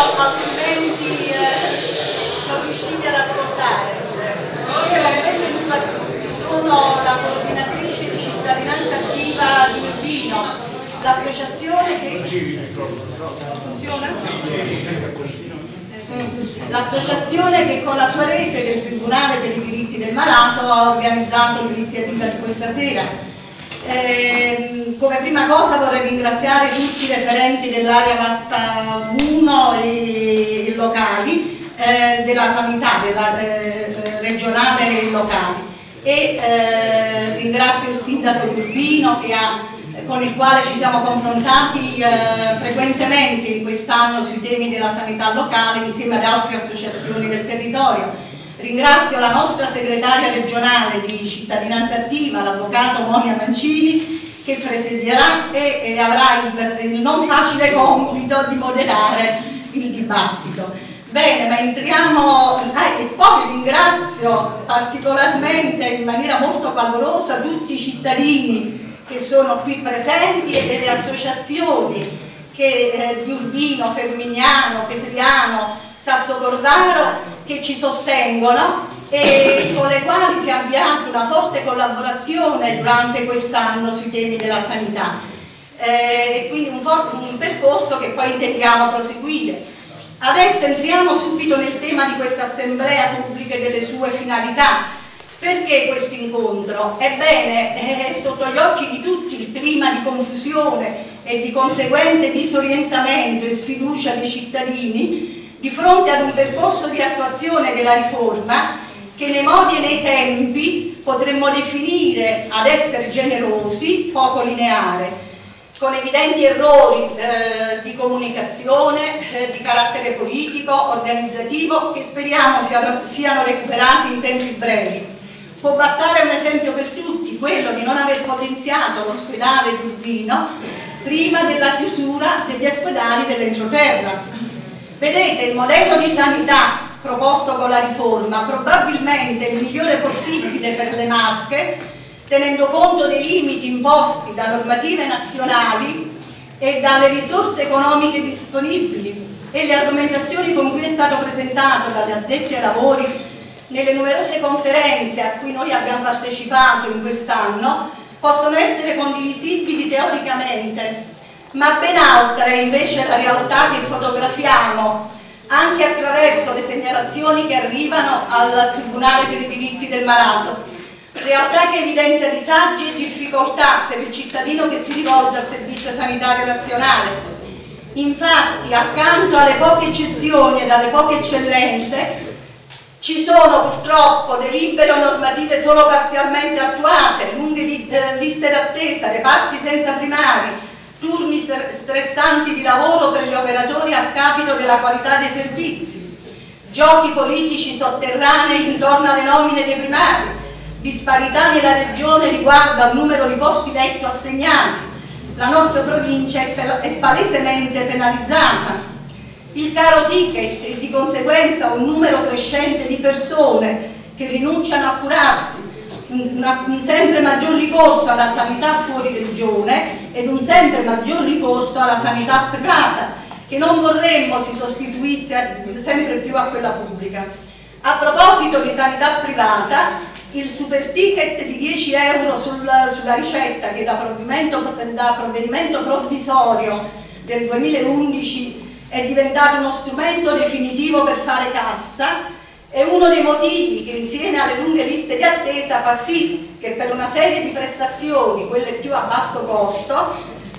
altrimenti non riuscite ad ascoltare. Benvenuto a tutti, sono la coordinatrice di Cittadinanza Attiva di Urbino, l'associazione che... Funziona? L'associazione che con la sua rete del Tribunale per i diritti del malato ha organizzato l'iniziativa di questa sera. Come prima cosa vorrei ringraziare tutti i referenti dell'area vasta 1 e locali, della sanità, della regionale e locali, e ringrazio il sindaco di Urbino con il quale ci siamo confrontati frequentemente in quest'anno sui temi della sanità locale insieme ad altre associazioni del territorio. Ringrazio la nostra segretaria regionale di Cittadinanza Attiva, l'avvocato Monia Mancini, che presiederà e avrà il non facile compito di moderare il dibattito. Bene, ma entriamo, e poi ringrazio particolarmente in maniera molto calorosa tutti i cittadini che sono qui presenti e delle associazioni di Urbino, Fermignano, Petriano, Sassocordaro, che ci sostengono e con le quali si è avviata una forte collaborazione durante quest'anno sui temi della sanità. E quindi un percorso che poi intendiamo proseguire. Adesso entriamo subito nel tema di questa assemblea pubblica e delle sue finalità. Perché questo incontro? Ebbene, è sotto gli occhi di tutti il clima di confusione e di conseguente disorientamento e sfiducia dei cittadini di fronte ad un percorso di attuazione della riforma che nei modi e nei tempi potremmo definire, ad essere generosi, poco lineare, con evidenti errori di comunicazione, di carattere politico, organizzativo, che speriamo siano recuperati in tempi brevi. Può bastare un esempio per tutti, quello di non aver potenziato l'ospedale di Urbino prima della chiusura degli ospedali dell'entroterra. Vedete, il modello di sanità proposto con la riforma probabilmente è il migliore possibile per le Marche, tenendo conto dei limiti imposti da normative nazionali e dalle risorse economiche disponibili, e le argomentazioni con cui è stato presentato dagli addetti ai lavori nelle numerose conferenze a cui noi abbiamo partecipato in quest'anno possono essere condivisibili teoricamente, ma ben altra è invece la realtà che fotografiamo anche attraverso le segnalazioni che arrivano al Tribunale per i diritti del malato, realtà che evidenzia disagi e difficoltà per il cittadino che si rivolge al Servizio Sanitario Nazionale. Infatti, accanto alle poche eccezioni ed alle poche eccellenze, ci sono purtroppo delibere o normative solo parzialmente attuate, lunghe liste d'attesa, reparti senza primari, turni stressanti di lavoro per gli operatori a scapito della qualità dei servizi, giochi politici sotterranei intorno alle nomine dei primari, disparità nella regione riguardo al numero di posti letto assegnati. La nostra provincia è palesemente penalizzata. Il caro ticket e di conseguenza un numero crescente di persone che rinunciano a curarsi, un sempre maggior ricorso alla sanità fuori regione ed un sempre maggior ricorso alla sanità privata, che non vorremmo si sostituisse sempre più a quella pubblica. A proposito di sanità privata, il super ticket di 10 euro sulla ricetta, che da provvedimento provvisorio del 2011 è diventato uno strumento definitivo per fare cassa, è uno dei motivi che insieme alle lunghe liste di attesa fa sì che per una serie di prestazioni, quelle più a basso costo,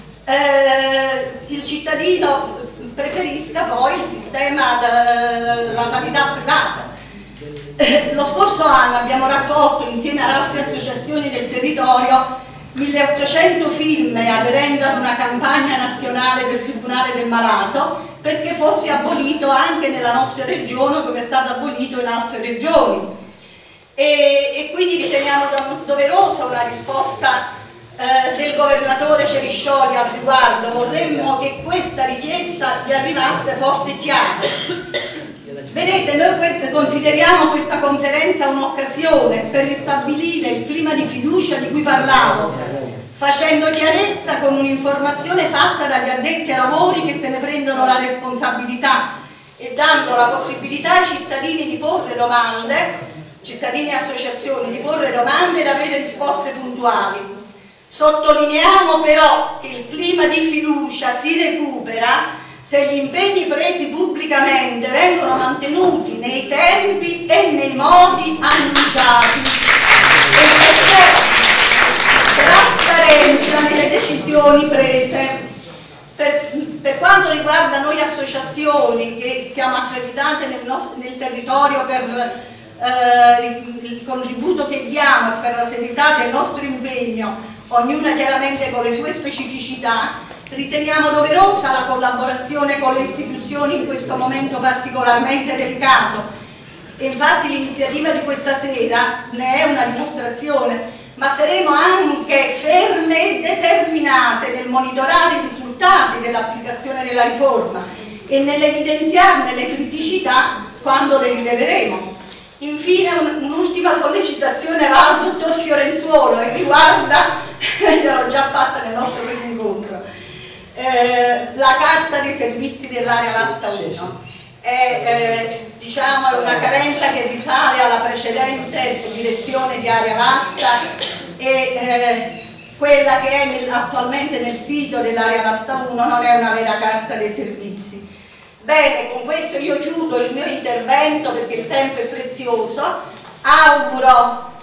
il cittadino preferisca poi il sistema della sanità privata. Lo scorso anno abbiamo raccolto insieme ad altre associazioni del territorio 1800 firme aderendo ad una campagna nazionale del Tribunale del Malato perché fosse abolito anche nella nostra regione come è stato abolito in altre regioni. E quindi riteniamo doverosa una risposta del governatore Ceriscioli al riguardo. Vorremmo che questa richiesta gli arrivasse forte e chiara. Vedete, noi consideriamo questa conferenza un'occasione per ristabilire il clima di fiducia di cui parlavo, facendo chiarezza con un'informazione fatta dagli addetti ai lavori che se ne prendono la responsabilità e dando la possibilità ai cittadini di porre domande, cittadini e associazioni, di porre domande ed avere risposte puntuali. Sottolineiamo però che il clima di fiducia si recupera se gli impegni presi pubblicamente vengono mantenuti nei tempi e nei modi annunciati e se c'è trasparenza nelle decisioni prese. Per quanto riguarda noi associazioni che siamo accreditate nel territorio per il contributo che diamo e per la serietà del nostro impegno, ognuna chiaramente con le sue specificità, riteniamo doverosa la collaborazione con le istituzioni in questo momento particolarmente delicato. E infatti l'iniziativa di questa sera ne è una dimostrazione, ma saremo anche ferme e determinate nel monitorare i risultati dell'applicazione della riforma e nell'evidenziarne le criticità quando le rileveremo. Infine un'ultima sollecitazione va al dottor Fiorenzuolo e riguarda, l'ho già fatta nel nostro primo incontro, la carta dei servizi dell'area Vasta 1. È diciamo, una carenza che risale alla precedente direzione di area Vasta e quella che è attualmente nel sito dell'area Vasta 1 non è una vera carta dei servizi. Bene, con questo io chiudo il mio intervento perché il tempo è prezioso. Auguro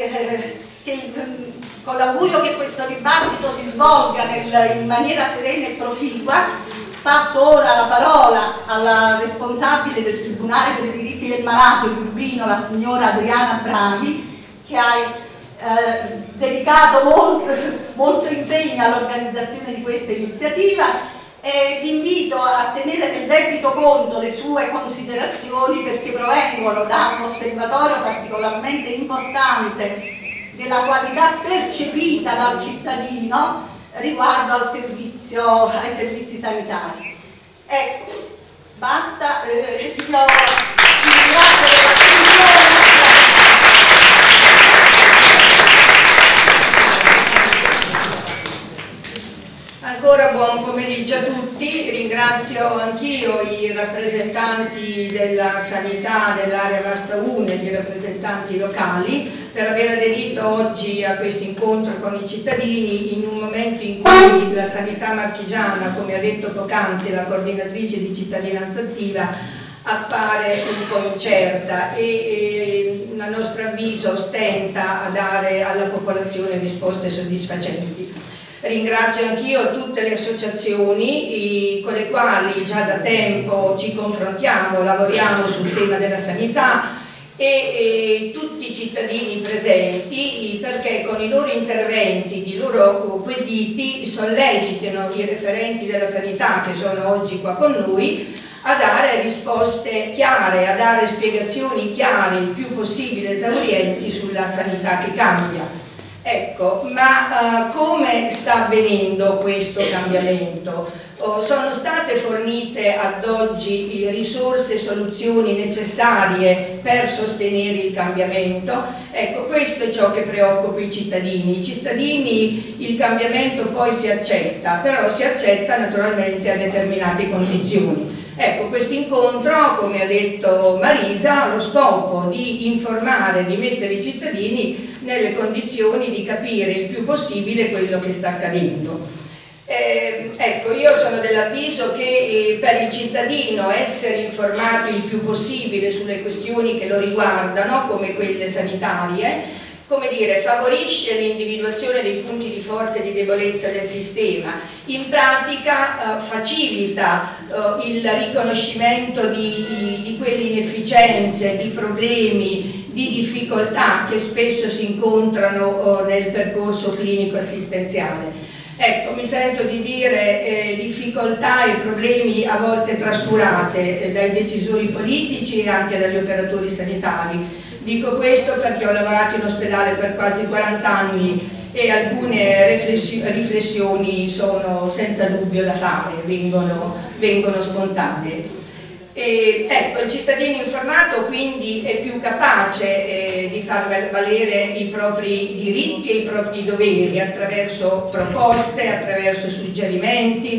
con l'augurio che questo dibattito si svolga in maniera serena e proficua. Passo ora la parola alla responsabile del Tribunale per i diritti del malato di Urbino, la signora Adriana Bravi, che ha dedicato molto impegno all'organizzazione di questa iniziativa. E vi invito a tenere nel debito conto le sue considerazioni perché provengono da un osservatorio particolarmente importante della qualità percepita dal cittadino riguardo ai servizi sanitari. Ecco, basta, vi ringrazio dell'attenzione. Ancora buon pomeriggio a tutti, ringrazio anch'io i rappresentanti della sanità dell'area Vasta 1 e i rappresentanti locali per aver aderito oggi a questo incontro con i cittadini in un momento in cui la sanità marchigiana, come ha detto poc'anzi la coordinatrice di cittadinanza attiva, appare un po' incerta e a nostro avviso stenta a dare alla popolazione risposte soddisfacenti. Ringrazio anch'io tutte le associazioni con le quali già da tempo ci confrontiamo, lavoriamo sul tema della sanità e tutti i cittadini presenti perché con i loro interventi, i loro quesiti sollecitano i referenti della sanità che sono oggi qua con noi a dare risposte chiare, a dare spiegazioni chiare, il più possibile esaurienti sulla sanità che cambia. Ecco, ma come sta avvenendo questo cambiamento? Sono state fornite ad oggi risorse e soluzioni necessarie per sostenere il cambiamento? Ecco, questo è ciò che preoccupa i cittadini. I cittadini il cambiamento poi si accetta, però si accetta naturalmente a determinate condizioni. Ecco, questo incontro, come ha detto Marisa, ha lo scopo di informare, di mettere i cittadini nelle condizioni di capire il più possibile quello che sta accadendo. Ecco, io sono dell'avviso che per il cittadino essere informato il più possibile sulle questioni che lo riguardano, come quelle sanitarie, come dire, favorisce l'individuazione dei punti di forza e di debolezza del sistema, in pratica facilita il riconoscimento di quelle inefficienze, di problemi, di difficoltà che spesso si incontrano nel percorso clinico assistenziale. Ecco, mi sento di dire difficoltà e problemi a volte trascurate dai decisori politici e anche dagli operatori sanitari. Dico questo perché ho lavorato in ospedale per quasi 40 anni e alcune riflessioni sono senza dubbio da fare, vengono spontanee. Ecco, il cittadino informato quindi è più capace di far valere i propri diritti e i propri doveri attraverso proposte, attraverso suggerimenti,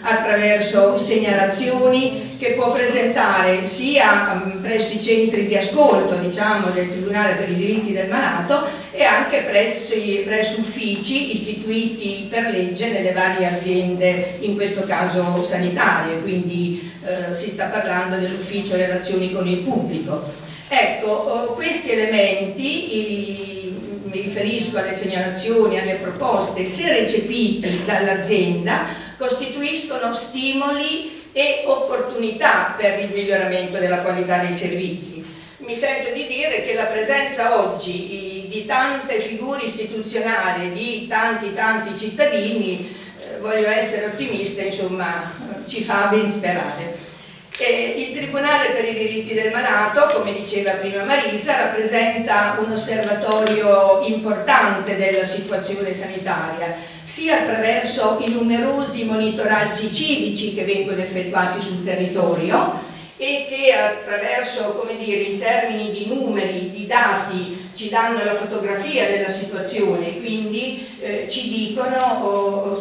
attraverso segnalazioni che può presentare sia presso i centri di ascolto, diciamo, del Tribunale per i diritti del malato e anche presso uffici istituiti per legge nelle varie aziende, in questo caso sanitarie, quindi si sta parlando dell'ufficio relazioni con il pubblico. Ecco, questi elementi, mi riferisco alle segnalazioni, alle proposte, se recepiti dall'azienda, costituiscono stimoli e opportunità per il miglioramento della qualità dei servizi. Mi sento di dire che la presenza oggi di tante figure istituzionali, di tanti cittadini, voglio essere ottimista, insomma, ci fa ben sperare. Il Tribunale per i diritti del malato, come diceva prima Marisa, rappresenta un osservatorio importante della situazione sanitaria, sia attraverso i numerosi monitoraggi civici che vengono effettuati sul territorio e che attraverso, come dire, in termini di numeri, di dati, ci danno la fotografia della situazione, quindi ci dicono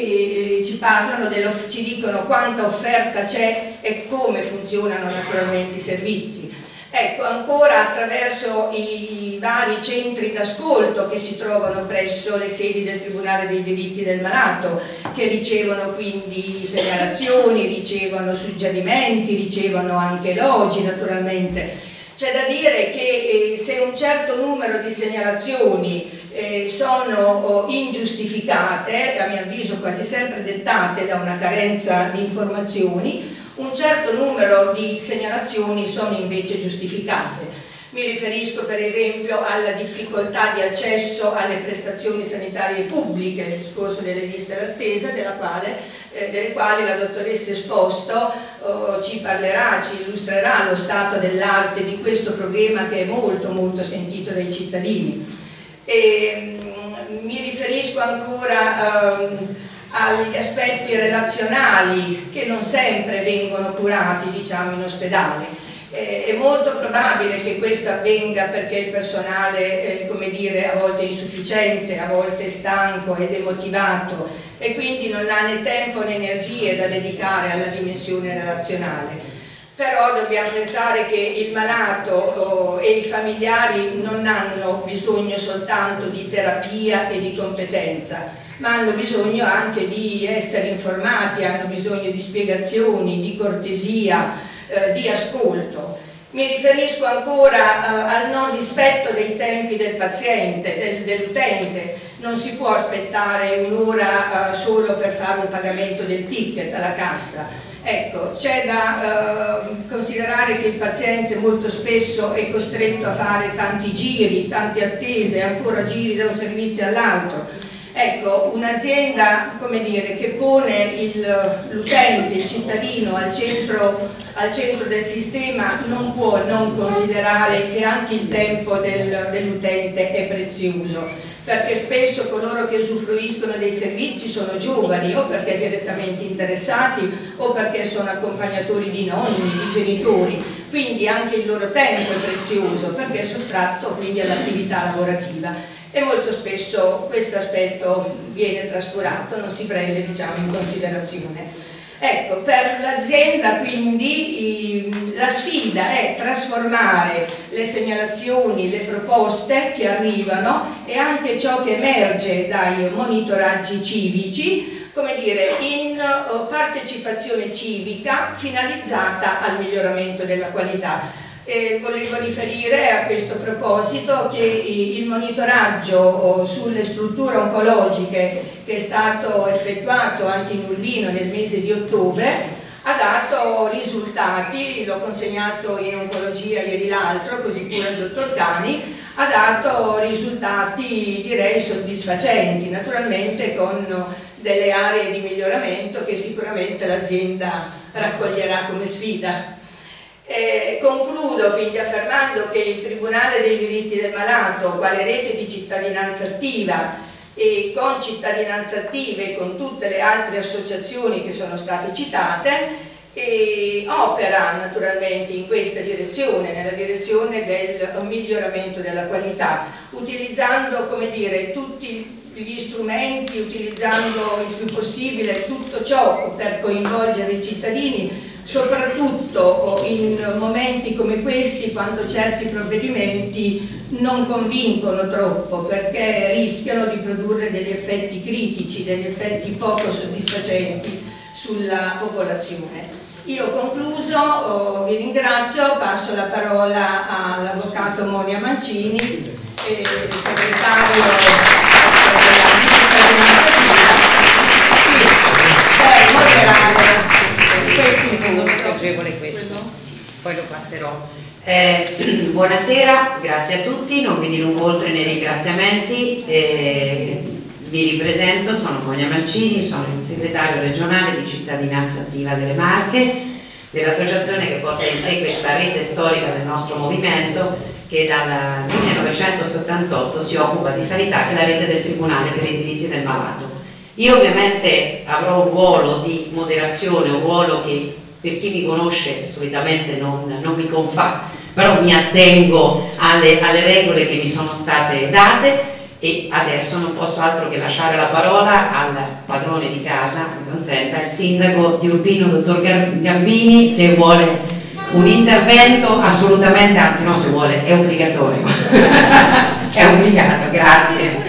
ci dicono quanta offerta c'è e come funzionano naturalmente i servizi. Ecco, ancora attraverso i vari centri d'ascolto che si trovano presso le sedi del Tribunale dei diritti del malato, che ricevono quindi segnalazioni, ricevono suggerimenti, ricevono anche elogi naturalmente. C'è da dire che se un certo numero di segnalazioni sono ingiustificate, a mio avviso quasi sempre dettate da una carenza di informazioni, un certo numero di segnalazioni sono invece giustificate. Mi riferisco per esempio alla difficoltà di accesso alle prestazioni sanitarie pubbliche, il discorso delle liste d'attesa, delle quali la dottoressa Esposto ci parlerà, ci illustrerà lo stato dell'arte di questo problema che è molto sentito dai cittadini. Mi riferisco ancora agli aspetti relazionali che non sempre vengono curati, diciamo, in ospedale. È molto probabile che questo avvenga perché il personale, come dire, a volte è insufficiente, a volte è stanco ed demotivato e quindi non ha né tempo né energie da dedicare alla dimensione relazionale. Però dobbiamo pensare che il malato e i familiari non hanno bisogno soltanto di terapia e di competenza, ma hanno bisogno anche di essere informati, hanno bisogno di spiegazioni, di cortesia, di ascolto. Mi riferisco ancora al non rispetto dei tempi del paziente, dell'utente. Non si può aspettare un'ora solo per fare un pagamento del ticket alla cassa. Ecco, c'è da considerare che il paziente molto spesso è costretto a fare tanti giri, tante attese, ancora giri da un servizio all'altro. Ecco, un'azienda, come dire, che pone l'utente, il cittadino al centro del sistema non può non considerare che anche il tempo dell'utente è prezioso, perché spesso coloro che usufruiscono dei servizi sono giovani o perché direttamente interessati o perché sono accompagnatori di nonni, di genitori, quindi anche il loro tempo è prezioso perché è sottratto quindi all'attività lavorativa. E molto spesso questo aspetto viene trascurato, non si prende, diciamo, in considerazione. Ecco, per l'azienda quindi la sfida è trasformare le segnalazioni, le proposte che arrivano e anche ciò che emerge dai monitoraggi civici, come dire, in partecipazione civica finalizzata al miglioramento della qualità. Volevo riferire a questo proposito che il monitoraggio sulle strutture oncologiche che è stato effettuato anche in Urbino nel mese di ottobre ha dato risultati, l'ho consegnato in oncologia ieri l'altro, così pure il dottor Cani, ha dato risultati direi soddisfacenti, naturalmente con delle aree di miglioramento che sicuramente l'azienda raccoglierà come sfida. Concludo quindi affermando che il Tribunale dei diritti del malato, quale rete di cittadinanza attiva e con cittadinanza attiva e con tutte le altre associazioni che sono state citate, e opera naturalmente in questa direzione, nella direzione del miglioramento della qualità, utilizzando, come dire, tutti gli strumenti, utilizzando il più possibile tutto ciò per coinvolgere i cittadini, soprattutto in momenti come questi, quando certi provvedimenti non convincono troppo, perché rischiano di produrre degli effetti critici, degli effetti poco soddisfacenti sulla popolazione. Io ho concluso, vi ringrazio, passo la parola all'avvocato Monia Mancini, segretario della per moderare questi secondo me è agevole questo, poi lo passerò. Buonasera, grazie a tutti, non vi dilungo oltre nei ringraziamenti. Vi ripresento, sono Monia Mancini, sono il segretario regionale di Cittadinanza Attiva delle Marche, dell'associazione che porta in sé questa rete storica del nostro movimento, che dal 1978 si occupa di sanità, che è la rete del Tribunale per i diritti del malato. Io ovviamente avrò un ruolo di moderazione, un ruolo che per chi mi conosce solitamente non mi confà, però mi attengo alle regole che mi sono state date. E adesso non posso altro che lasciare la parola al padrone di casa, mi consenta, il sindaco di Urbino, dottor Gambini, se vuole un intervento, assolutamente, anzi no, se vuole, è obbligatorio. È obbligato, grazie.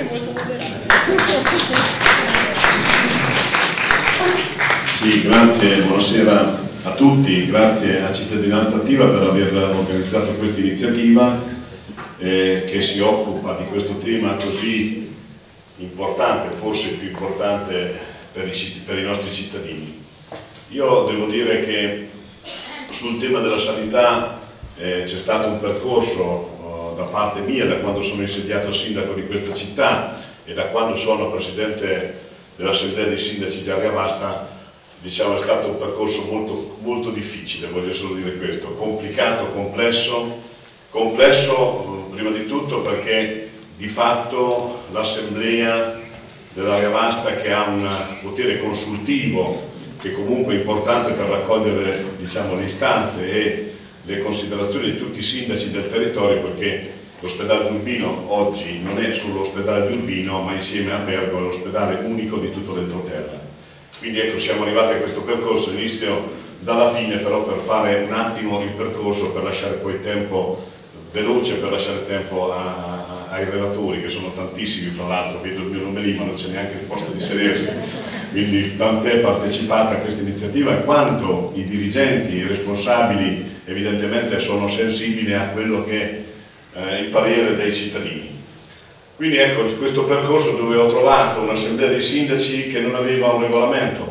Sì, grazie, buonasera a tutti, grazie a Cittadinanza Attiva per aver organizzato questa iniziativa che si occupa di questo tema così importante, forse più importante per i nostri cittadini. Io devo dire che sul tema della sanità c'è stato un percorso da parte mia, da quando sono insediato sindaco di questa città e da quando sono presidente dell'Assemblea dei Sindaci di Area Vasta. Diciamo, è stato un percorso molto, molto difficile, voglio solo dire questo, complicato, complesso prima di tutto perché di fatto l'Assemblea dell'Area Vasta, che ha un potere consultivo che comunque è importante per raccogliere, diciamo, le istanze e le considerazioni di tutti i sindaci del territorio, perché l'ospedale di Urbino oggi non è solo l'ospedale di Urbino, ma insieme a Bergo è l'ospedale unico di tutto l'entroterra. Quindi ecco, siamo arrivati a questo percorso, inizio dalla fine però per fare un attimo il percorso, per lasciare poi tempo veloce, per lasciare tempo ai relatori, che sono tantissimi, fra l'altro vedo il mio nome lì ma non c'è neanche il posto di sedersi, quindi tant'è partecipata a questa iniziativa e quanto i dirigenti, i responsabili evidentemente sono sensibili a quello che è il parere dei cittadini. Quindi ecco, questo percorso dove ho trovato un'assemblea dei sindaci che non aveva un regolamento,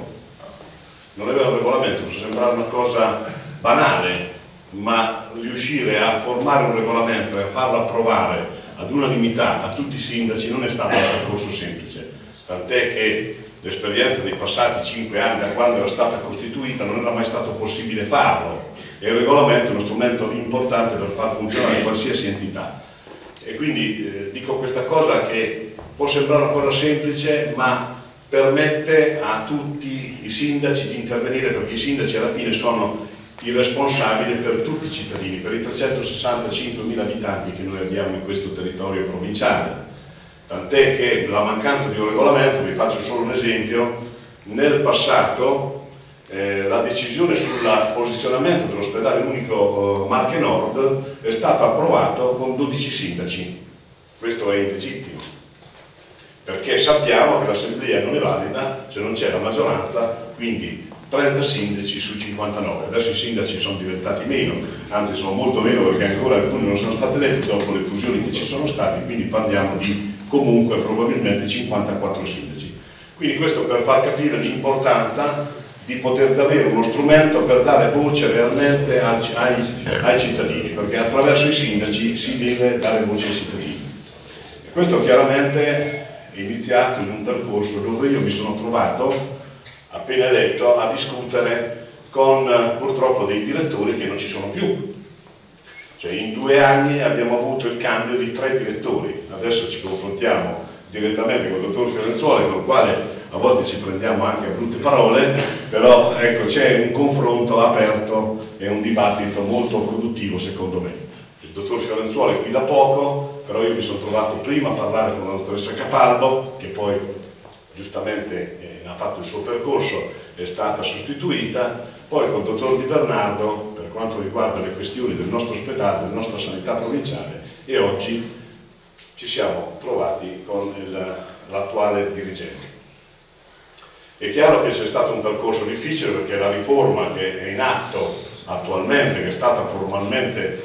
può sembrare una cosa banale, ma riuscire a formare un regolamento e a farlo approvare ad unanimità a tutti i sindaci non è stato un percorso semplice, tant'è che l'esperienza dei passati 5 anni, da quando era stata costituita, non era mai stato possibile farlo, e il regolamento è uno strumento importante per far funzionare qualsiasi entità. E quindi dico questa cosa che può sembrare una cosa semplice, ma permette a tutti i sindaci di intervenire, perché i sindaci alla fine sono i responsabili per tutti i cittadini, per i 365.000 abitanti che noi abbiamo in questo territorio provinciale. Tant'è che la mancanza di un regolamento, vi faccio solo un esempio, nel passato la decisione sul posizionamento dell'ospedale unico Marche Nord è stata approvata con 12 sindaci. Questo è illegittimo, perché sappiamo che l'assemblea non è valida se non c'è la maggioranza, quindi 30 sindaci su 59. Adesso i sindaci sono diventati meno, anzi sono molto meno perché ancora alcuni non sono stati eletti dopo le fusioni che ci sono state, quindi parliamo di comunque probabilmente 54 sindaci. Quindi questo per far capire l'importanza di poter avere uno strumento per dare voce realmente ai cittadini, perché attraverso i sindaci si deve dare voce ai cittadini. E questo chiaramente è iniziato in un percorso dove io mi sono trovato, appena eletto, a discutere con purtroppo dei direttori che non ci sono più. Cioè in 2 anni abbiamo avuto il cambio di 3 direttori, adesso ci confrontiamo direttamente con il dottor Fiorenzuola, con il quale a volte ci prendiamo anche a brutte parole, però ecco, c'è un confronto aperto e un dibattito molto produttivo secondo me. Il dottor Fiorenzuola è qui da poco, però io mi sono trovato prima a parlare con la dottoressa Capalbo, che poi giustamente ha fatto il suo percorso, è stata sostituita, poi con il dottor Di Bernardo per quanto riguarda le questioni del nostro ospedale, della nostra sanità provinciale, e oggi ci siamo trovati con l'attuale dirigente. È chiaro che c'è stato un percorso difficile perché la riforma che è in atto attualmente, che è stata formalmente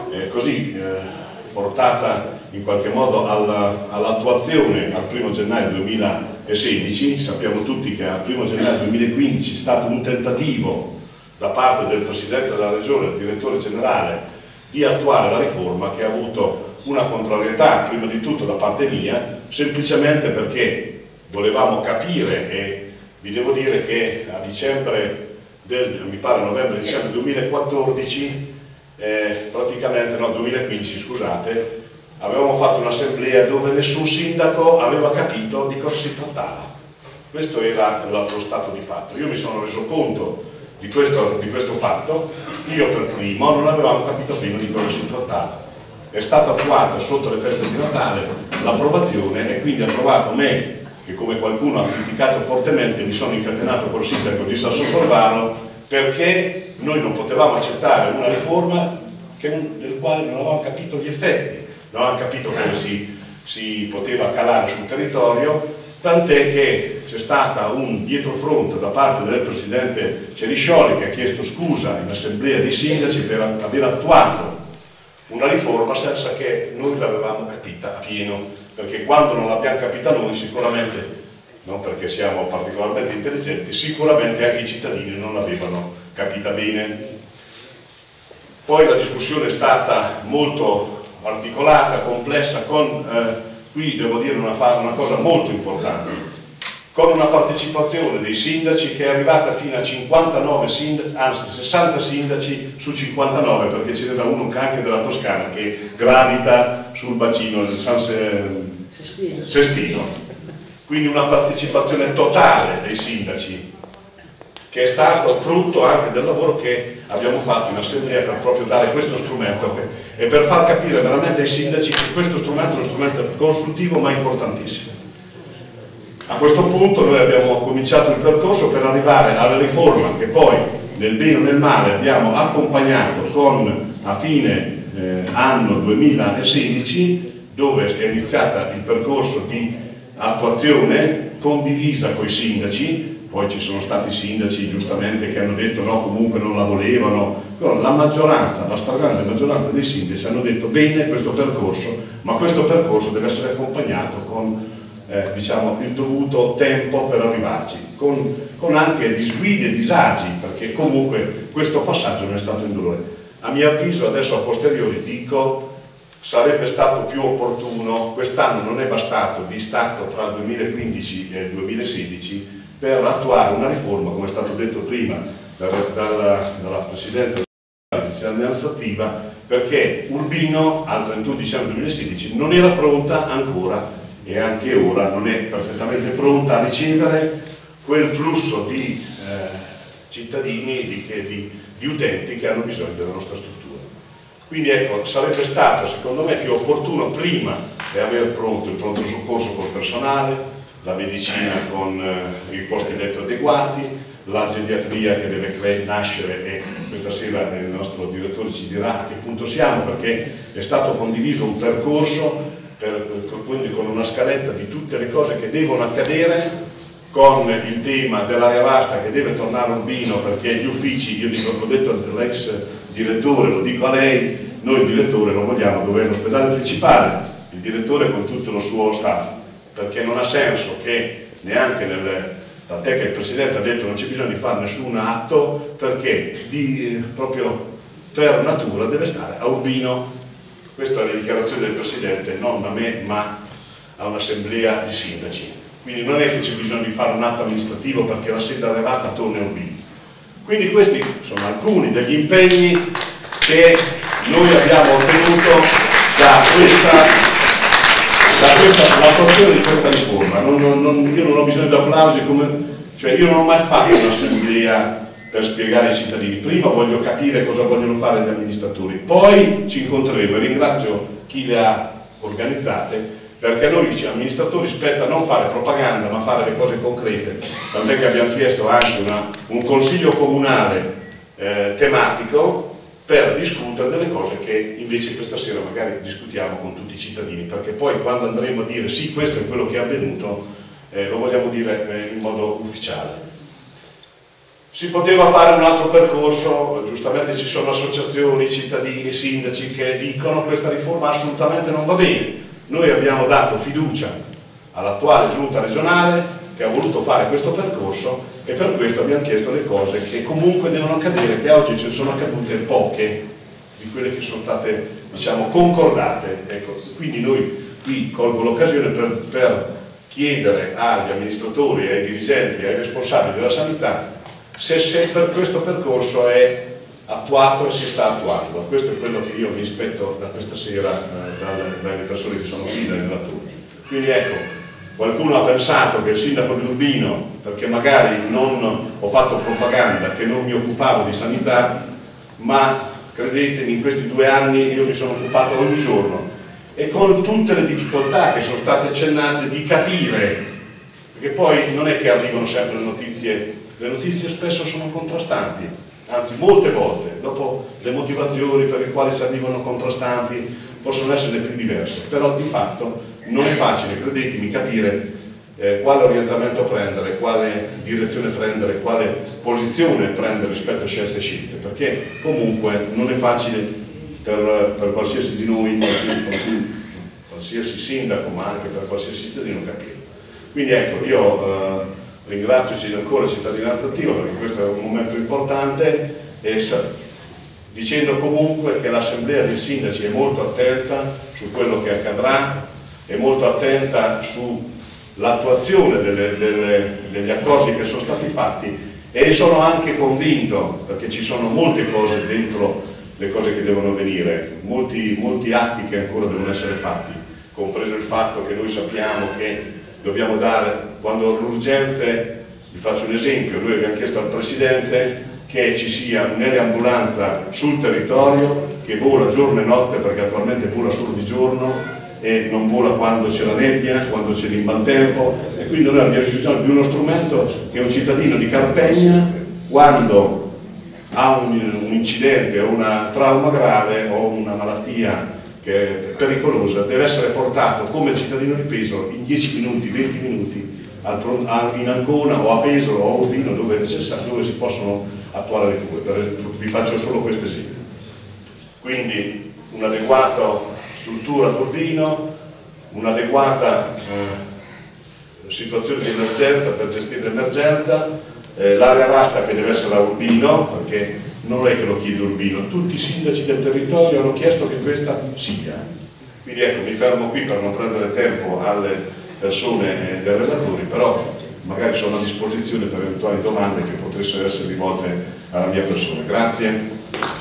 portata in qualche modo all'attuazione al 1° gennaio 2016, sappiamo tutti che al 1° gennaio 2015 è stato un tentativo da parte del Presidente della Regione, del Direttore Generale, di attuare la riforma che ha avuto una contrarietà, prima di tutto da parte mia, semplicemente perché volevamo capire, e vi devo dire che a dicembre mi pare novembre-dicembre 2014, praticamente no, 2015 scusate, avevamo fatto un'assemblea dove nessun sindaco aveva capito di cosa si trattava. Questo era lo stato di fatto. Io mi sono reso conto di questo fatto, io per primo non avevamo capito bene di cosa si trattava. È stata attuata sotto le feste di Natale l'approvazione e quindi ha trovato me, che come qualcuno ha criticato fortemente, mi sono incatenato col sindaco di Sassocorvaro perché noi non potevamo accettare una riforma del quale non avevamo capito gli effetti, non avevamo capito come si poteva calare sul territorio, tant'è che c'è stata un dietrofront da parte del Presidente Ceriscioli che ha chiesto scusa in assemblea dei sindaci per aver attuato una riforma senza che noi l'avevamo capita a pieno, perché quando non l'abbiamo capita noi sicuramente, non perché siamo particolarmente intelligenti, sicuramente anche i cittadini non l'avevano capita bene. Poi la discussione è stata molto articolata, complessa, qui devo dire una cosa molto importante, con una partecipazione dei sindaci che è arrivata fino a 59 sindaci, anzi 60 sindaci su 59, perché ce n'era uno anche della Toscana che gravita sul bacino del San Sestino. Quindi una partecipazione totale dei sindaci, che è stato frutto anche del lavoro che abbiamo fatto in assemblea per proprio dare questo strumento e per far capire veramente ai sindaci che questo strumento è uno strumento consultivo ma importantissimo. A questo punto noi abbiamo cominciato il percorso per arrivare alla riforma che poi nel bene o nel male abbiamo accompagnato a fine anno 2016, dove è iniziata il percorso di attuazione condivisa con i sindaci. Poi ci sono stati sindaci giustamente che hanno detto no, comunque non la volevano, però la maggioranza, la stragrande maggioranza dei sindaci hanno detto bene questo percorso, ma questo percorso deve essere accompagnato con diciamo, il dovuto tempo per arrivarci, con anche disguidi e disagi, perché comunque questo passaggio non è stato indolore. A mio avviso, adesso a posteriori dico, sarebbe stato più opportuno, quest'anno non è bastato di stacco tra il 2015 e il 2016 per attuare una riforma, come è stato detto prima dalla Presidente dell'Alleanza Attiva, perché Urbino al 31 dicembre 2016 non era pronta ancora e anche ora non è perfettamente pronta a ricevere quel flusso di cittadini, di utenti che hanno bisogno della nostra struttura. Quindi ecco, sarebbe stato secondo me più opportuno prima di aver pronto il pronto soccorso col personale, la medicina con i posti letto adeguati, la geriatria che deve nascere, e questa sera il nostro direttore ci dirà a che punto siamo, perché è stato condiviso un percorso quindi con una scaletta di tutte le cose che devono accadere, con il tema dell'area vasta che deve tornare a Urbino, perché gli uffici, io l'ho detto all'ex direttore, lo dico a lei, noi il direttore lo vogliamo dove è l'ospedale principale, il direttore con tutto lo suo staff, perché non ha senso che neanche tant'è che il Presidente ha detto non c'è bisogno di fare nessun atto, perché proprio per natura deve stare a Urbino. Questa è la dichiarazione del Presidente, non da me ma a un'assemblea di sindaci. Quindi non è che c'è bisogno di fare un atto amministrativo perché la sede della vasta torna a Urbino. Quindi questi sono alcuni degli impegni che noi abbiamo ottenuto da l'attuazione di questa riforma. Io non ho bisogno di applausi, cioè io non ho mai fatto un'assemblea per spiegare ai cittadini. Prima voglio capire cosa vogliono fare gli amministratori, poi ci incontreremo, e ringrazio chi le ha organizzate, perché a noi amministratori spetta non fare propaganda ma fare le cose concrete, tant'è che abbiamo chiesto anche un consiglio comunale tematico per discutere delle cose che invece questa sera magari discutiamo con tutti i cittadini, perché poi quando andremo a dire sì, questo è quello che è avvenuto, lo vogliamo dire in modo ufficiale. Si poteva fare un altro percorso, giustamente ci sono associazioni, cittadini, sindaci che dicono che questa riforma assolutamente non va bene. Noi abbiamo dato fiducia all'attuale giunta regionale che ha voluto fare questo percorso, e per questo abbiamo chiesto le cose che comunque devono accadere, che oggi ce ne sono accadute poche di quelle che sono state, diciamo, concordate. Ecco, quindi noi qui colgo l'occasione per chiedere agli amministratori, ai dirigenti, ai responsabili della sanità se per questo percorso è attuato e si sta attuando. Questo è quello che io mi aspetto da questa sera dalle persone che sono qui, dai relatori. Quindi ecco, qualcuno ha pensato che il sindaco di Urbino, perché magari non ho fatto propaganda, che non mi occupavo di sanità, ma credetemi, in questi 2 anni io mi sono occupato ogni giorno, e con tutte le difficoltà che sono state accennate, di capire, perché poi non è che arrivano sempre le notizie spesso sono contrastanti, anzi molte volte, dopo le motivazioni per le quali si arrivano contrastanti possono essere più diverse, però di fatto non è facile, credetemi, capire quale orientamento prendere, quale direzione prendere, quale posizione prendere rispetto a certe scelte, perché comunque non è facile per qualsiasi di noi, qualsiasi sindaco, ma anche per qualsiasi cittadino capire. Quindi ecco, io ringrazio ancora Cittadinanza Attiva, perché questo è un momento importante, e dicendo comunque che l'Assemblea dei Sindaci è molto attenta su quello che accadrà, è molto attenta sull'attuazione degli accordi che sono stati fatti, e sono anche convinto, perché ci sono molte cose dentro le cose che devono avvenire, molti atti che ancora devono essere fatti, compreso il fatto che noi sappiamo che dobbiamo dare, quando l'urgenze, vi faccio un esempio, noi abbiamo chiesto al Presidente che ci sia un'eliambulanza sul territorio che vola giorno e notte, perché attualmente vola solo di giorno e non vola quando c'è la nebbia, quando c'è l'imbaltempo, e quindi noi abbiamo bisogno di uno strumento che un cittadino di Carpegna, quando ha un incidente o un trauma grave o una malattia che è pericolosa, deve essere portato come cittadino di Pesaro in 10 minuti, 20 minuti in Ancona o a Pesaro o a Urbino, dove si possono attuare le cure. Vi faccio solo questo esempio. Quindi un'adeguata struttura ad Urbino, un'adeguata situazione di emergenza per gestire l'emergenza, l'area vasta che deve essere a Urbino, perché non è che lo chiede Urbino, tutti i sindaci del territorio hanno chiesto che questa sia. Quindi ecco, mi fermo qui per non prendere tempo alle persone dei relatori, però magari sono a disposizione per eventuali domande che potessero essere rivolte alla mia persona. Grazie.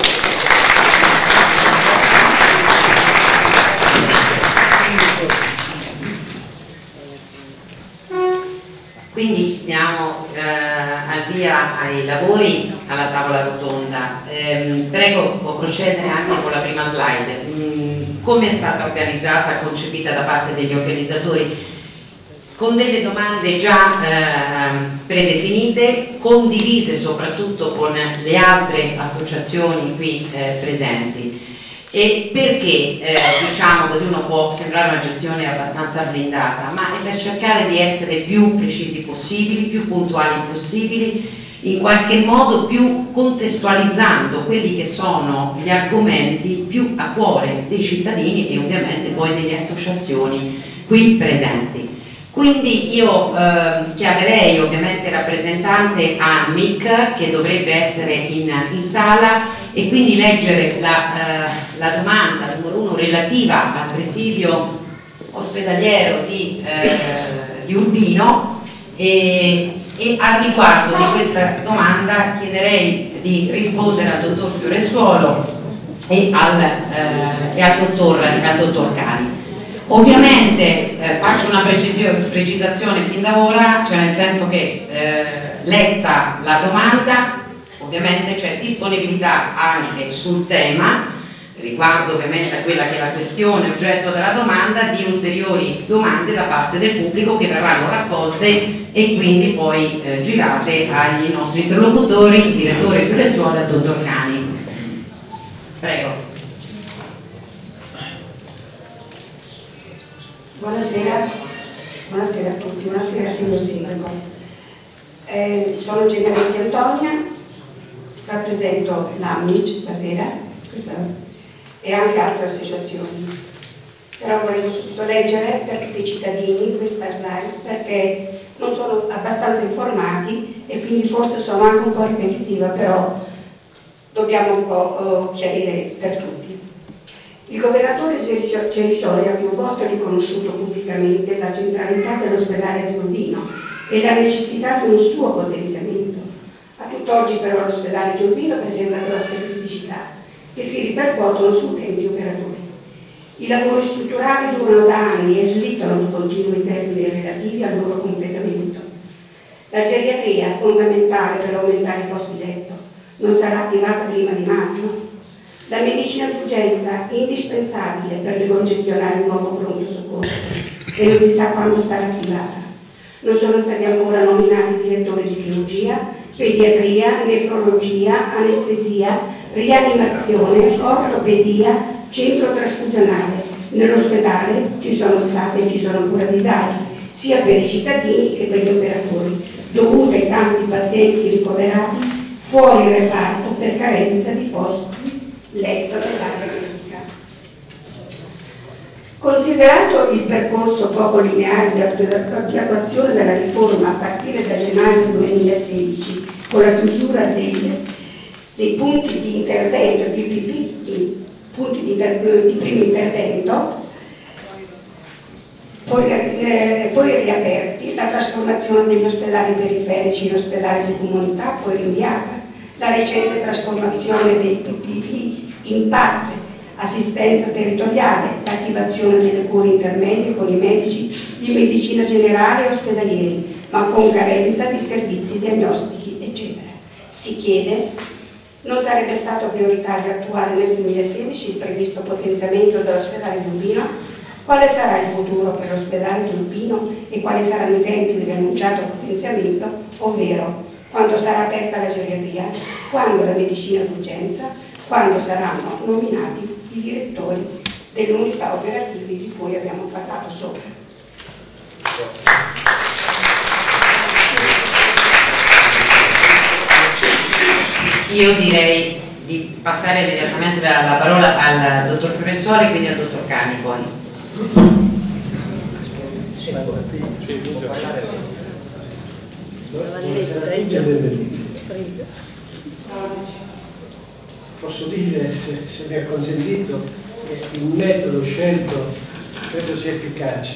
Quindi diamo al via ai lavori alla tavola rotonda. Prego, può procedere anche con la prima slide. Come è stata organizzata, concepita da parte degli organizzatori? Con delle domande già predefinite, condivise soprattutto con le altre associazioni qui presenti. E perché, diciamo così, uno può sembrare una gestione abbastanza blindata, ma è per cercare di essere più precisi possibili, più puntuali possibili, in qualche modo più contestualizzando quelli che sono gli argomenti più a cuore dei cittadini e ovviamente poi delle associazioni qui presenti. Quindi io chiamerei ovviamente il rappresentante ANMIC, che dovrebbe essere in sala, e quindi leggere la domanda numero 1 relativa al presidio ospedaliero di Urbino, e al riguardo di questa domanda chiederei di rispondere al dottor Fiorenzuolo e al dottor Cani. Ovviamente faccio una precisazione fin da ora, cioè nel senso che letta la domanda, ovviamente c'è disponibilità anche sul tema, riguardo ovviamente a quella che è la questione oggetto della domanda, di ulteriori domande da parte del pubblico che verranno raccolte e quindi poi girate agli nostri interlocutori, il direttore Fiorenzuola e il dottor Cani. Prego. Buonasera a tutti, buonasera signor Sindaco. Sono Generetti Antonia, rappresento l'AMNIC stasera e anche altre associazioni. Però volevo subito leggere per tutti i cittadini questa slide perché non sono abbastanza informati e quindi forse sono anche un po' ripetitiva, però dobbiamo un po' chiarire per tutti. Il governatore Ceriscioli ha più volte riconosciuto pubblicamente la centralità dell'ospedale di Urbino e la necessità di un suo potenziamento. A tutt'oggi però l'ospedale di Urbino presenta grosse criticità che si ripercuotono su utenti operatori. I lavori strutturali durano da anni e slittano di continuo i termini relativi al loro completamento. La geriatria, fondamentale per aumentare i posti letto, non sarà attivata prima di maggio. La medicina d'urgenza, indispensabile per ricongestionare il nuovo pronto soccorso, e non si sa quando sarà attivata. Non sono stati ancora nominati direttori di chirurgia, pediatria, nefrologia, anestesia, rianimazione, ortopedia, centro trasfusionale. Nell'ospedale ci sono stati e ci sono ancora disagi, sia per i cittadini che per gli operatori, dovuti ai tanti pazienti ricoverati fuori reparto per carenza di posti letto nell'area medica. Considerato il percorso poco lineare di attuazione della riforma a partire da gennaio 2016 con la chiusura dei punti di intervento, punti di primo intervento, poi riaperti, la trasformazione degli ospedali periferici in ospedali di comunità, poi rinviata, la recente trasformazione dei PPI in parte, assistenza territoriale, l'attivazione delle cure intermedie con i medici di medicina generale e ospedalieri, ma con carenza di servizi diagnostici, eccetera. Si chiede: non sarebbe stato prioritario attuare nel 2016 il previsto potenziamento dell'ospedale di Urbino? Quale sarà il futuro per l'ospedale di Urbino e quali saranno i tempi dell'annunciato potenziamento, ovvero quando sarà aperta la geriatria, quando la medicina d'urgenza, quando saranno nominati i direttori delle unità operative di cui abbiamo parlato sopra. Io direi di passare immediatamente la parola al dottor Fiorenzuola e quindi al dottor Cani poi. Posso dire, se mi è consentito, che il metodo scelto credo sia efficace,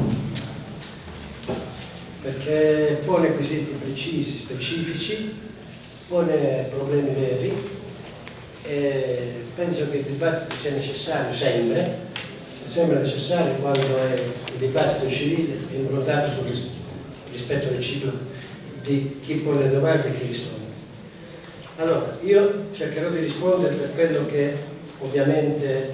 perché pone quesiti precisi, specifici, pone problemi veri e penso che il dibattito sia necessario sempre, sembra necessario quando il dibattito civile è improntato sul rispetto reciproco di chi pone le domande e chi risponde. Allora, io cercherò di rispondere per quello che ovviamente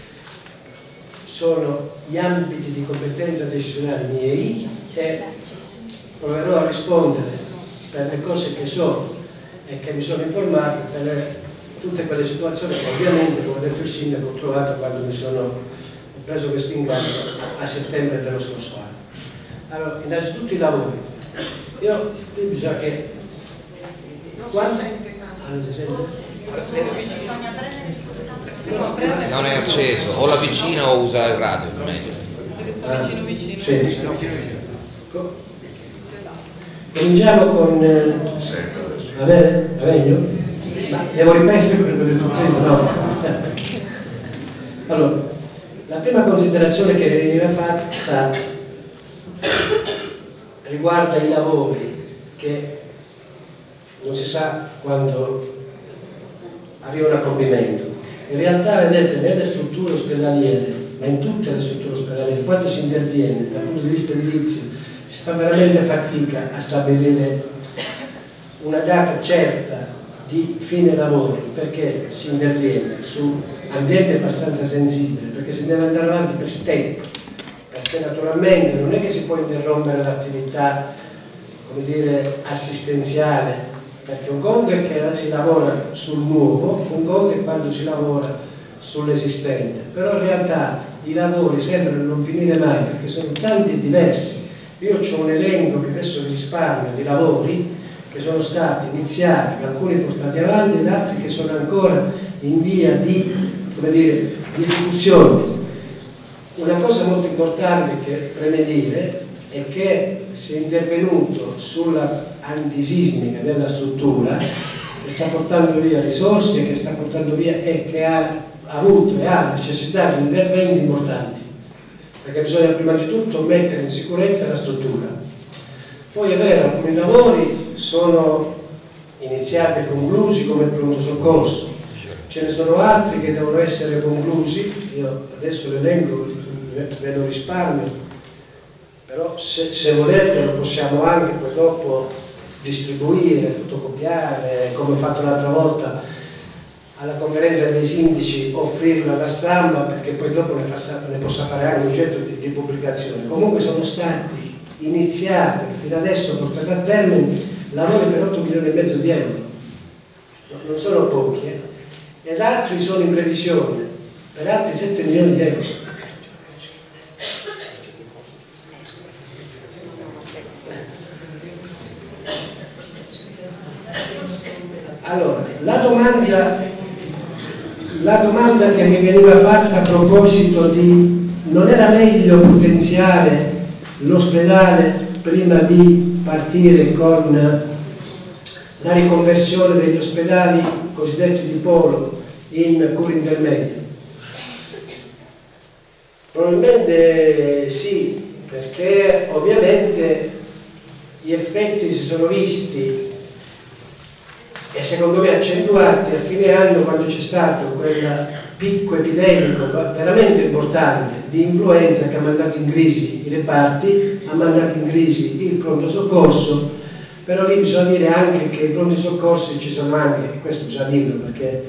sono gli ambiti di competenza decisionali miei e proverò a rispondere per le cose che so e che mi sono informato per tutte quelle situazioni che ovviamente, come ha detto il sindaco, ho trovato quando ho preso questo incarico a settembre dello scorso anno. Allora, innanzitutto i lavori. Io bisogna che non è acceso, o la vicina o usa il radio, meglio. Sì. Cominciamo con va meglio? Ma devo ripetere quello che ho detto prima, no? Allora, la prima considerazione che veniva fatta riguarda i lavori che non si sa quando arrivano a compimento. In realtà, vedete, nelle strutture ospedaliere, ma in tutte le strutture ospedaliere parere, quando si interviene dal punto di vista edilizio si fa veramente fatica a stabilire una data certa di fine lavori, perché si interviene su ambiente abbastanza sensibile, perché si deve andare avanti per step, perché naturalmente non è che si può interrompere l'attività, come dire, assistenziale, perché un conto è che si lavora sul nuovo, un conto è quando si lavora sull'esistente, però in realtà i lavori sembrano non finire mai, perché sono tanti e diversi. Io ho un elenco che adesso vi risparmio di lavori che sono stati iniziati, alcuni portati avanti ed altri che sono ancora in via di, come dire, di esecuzione. Una cosa molto importante che preme dire è che si è intervenuto sulla antisismica della struttura, che sta portando via risorse, che sta portando via e che ha avuto e ha necessità di interventi importanti, perché bisogna prima di tutto mettere in sicurezza la struttura. Poi è vero, alcuni lavori sono iniziati e conclusi come il pronto soccorso, ce ne sono altri che devono essere conclusi, io adesso l'elenco ve lo risparmio, però se volete lo possiamo anche poi dopo distribuire, fotocopiare, come ho fatto l'altra volta alla conferenza dei sindaci, offrirlo alla stampa perché poi dopo ne possa fare anche oggetto di pubblicazione. Comunque sono stati iniziati fino adesso portati a termine lavori per 8 milioni e mezzo di euro, non sono pochi, ed altri sono in previsione per altri 7 milioni di euro. Allora, la domanda che mi veniva fatta a proposito di non era meglio potenziare l'ospedale prima di partire con la riconversione degli ospedali cosiddetti di polo in cure intermedie? Probabilmente sì, perché ovviamente gli effetti si sono visti e secondo me accentuati a fine anno, quando c'è stato quel picco epidemico veramente importante di influenza che ha mandato in crisi i reparti, ha mandato in crisi il pronto soccorso. Però lì bisogna dire anche che i pronti soccorsi ci sono anche, e questo bisogna dirlo perché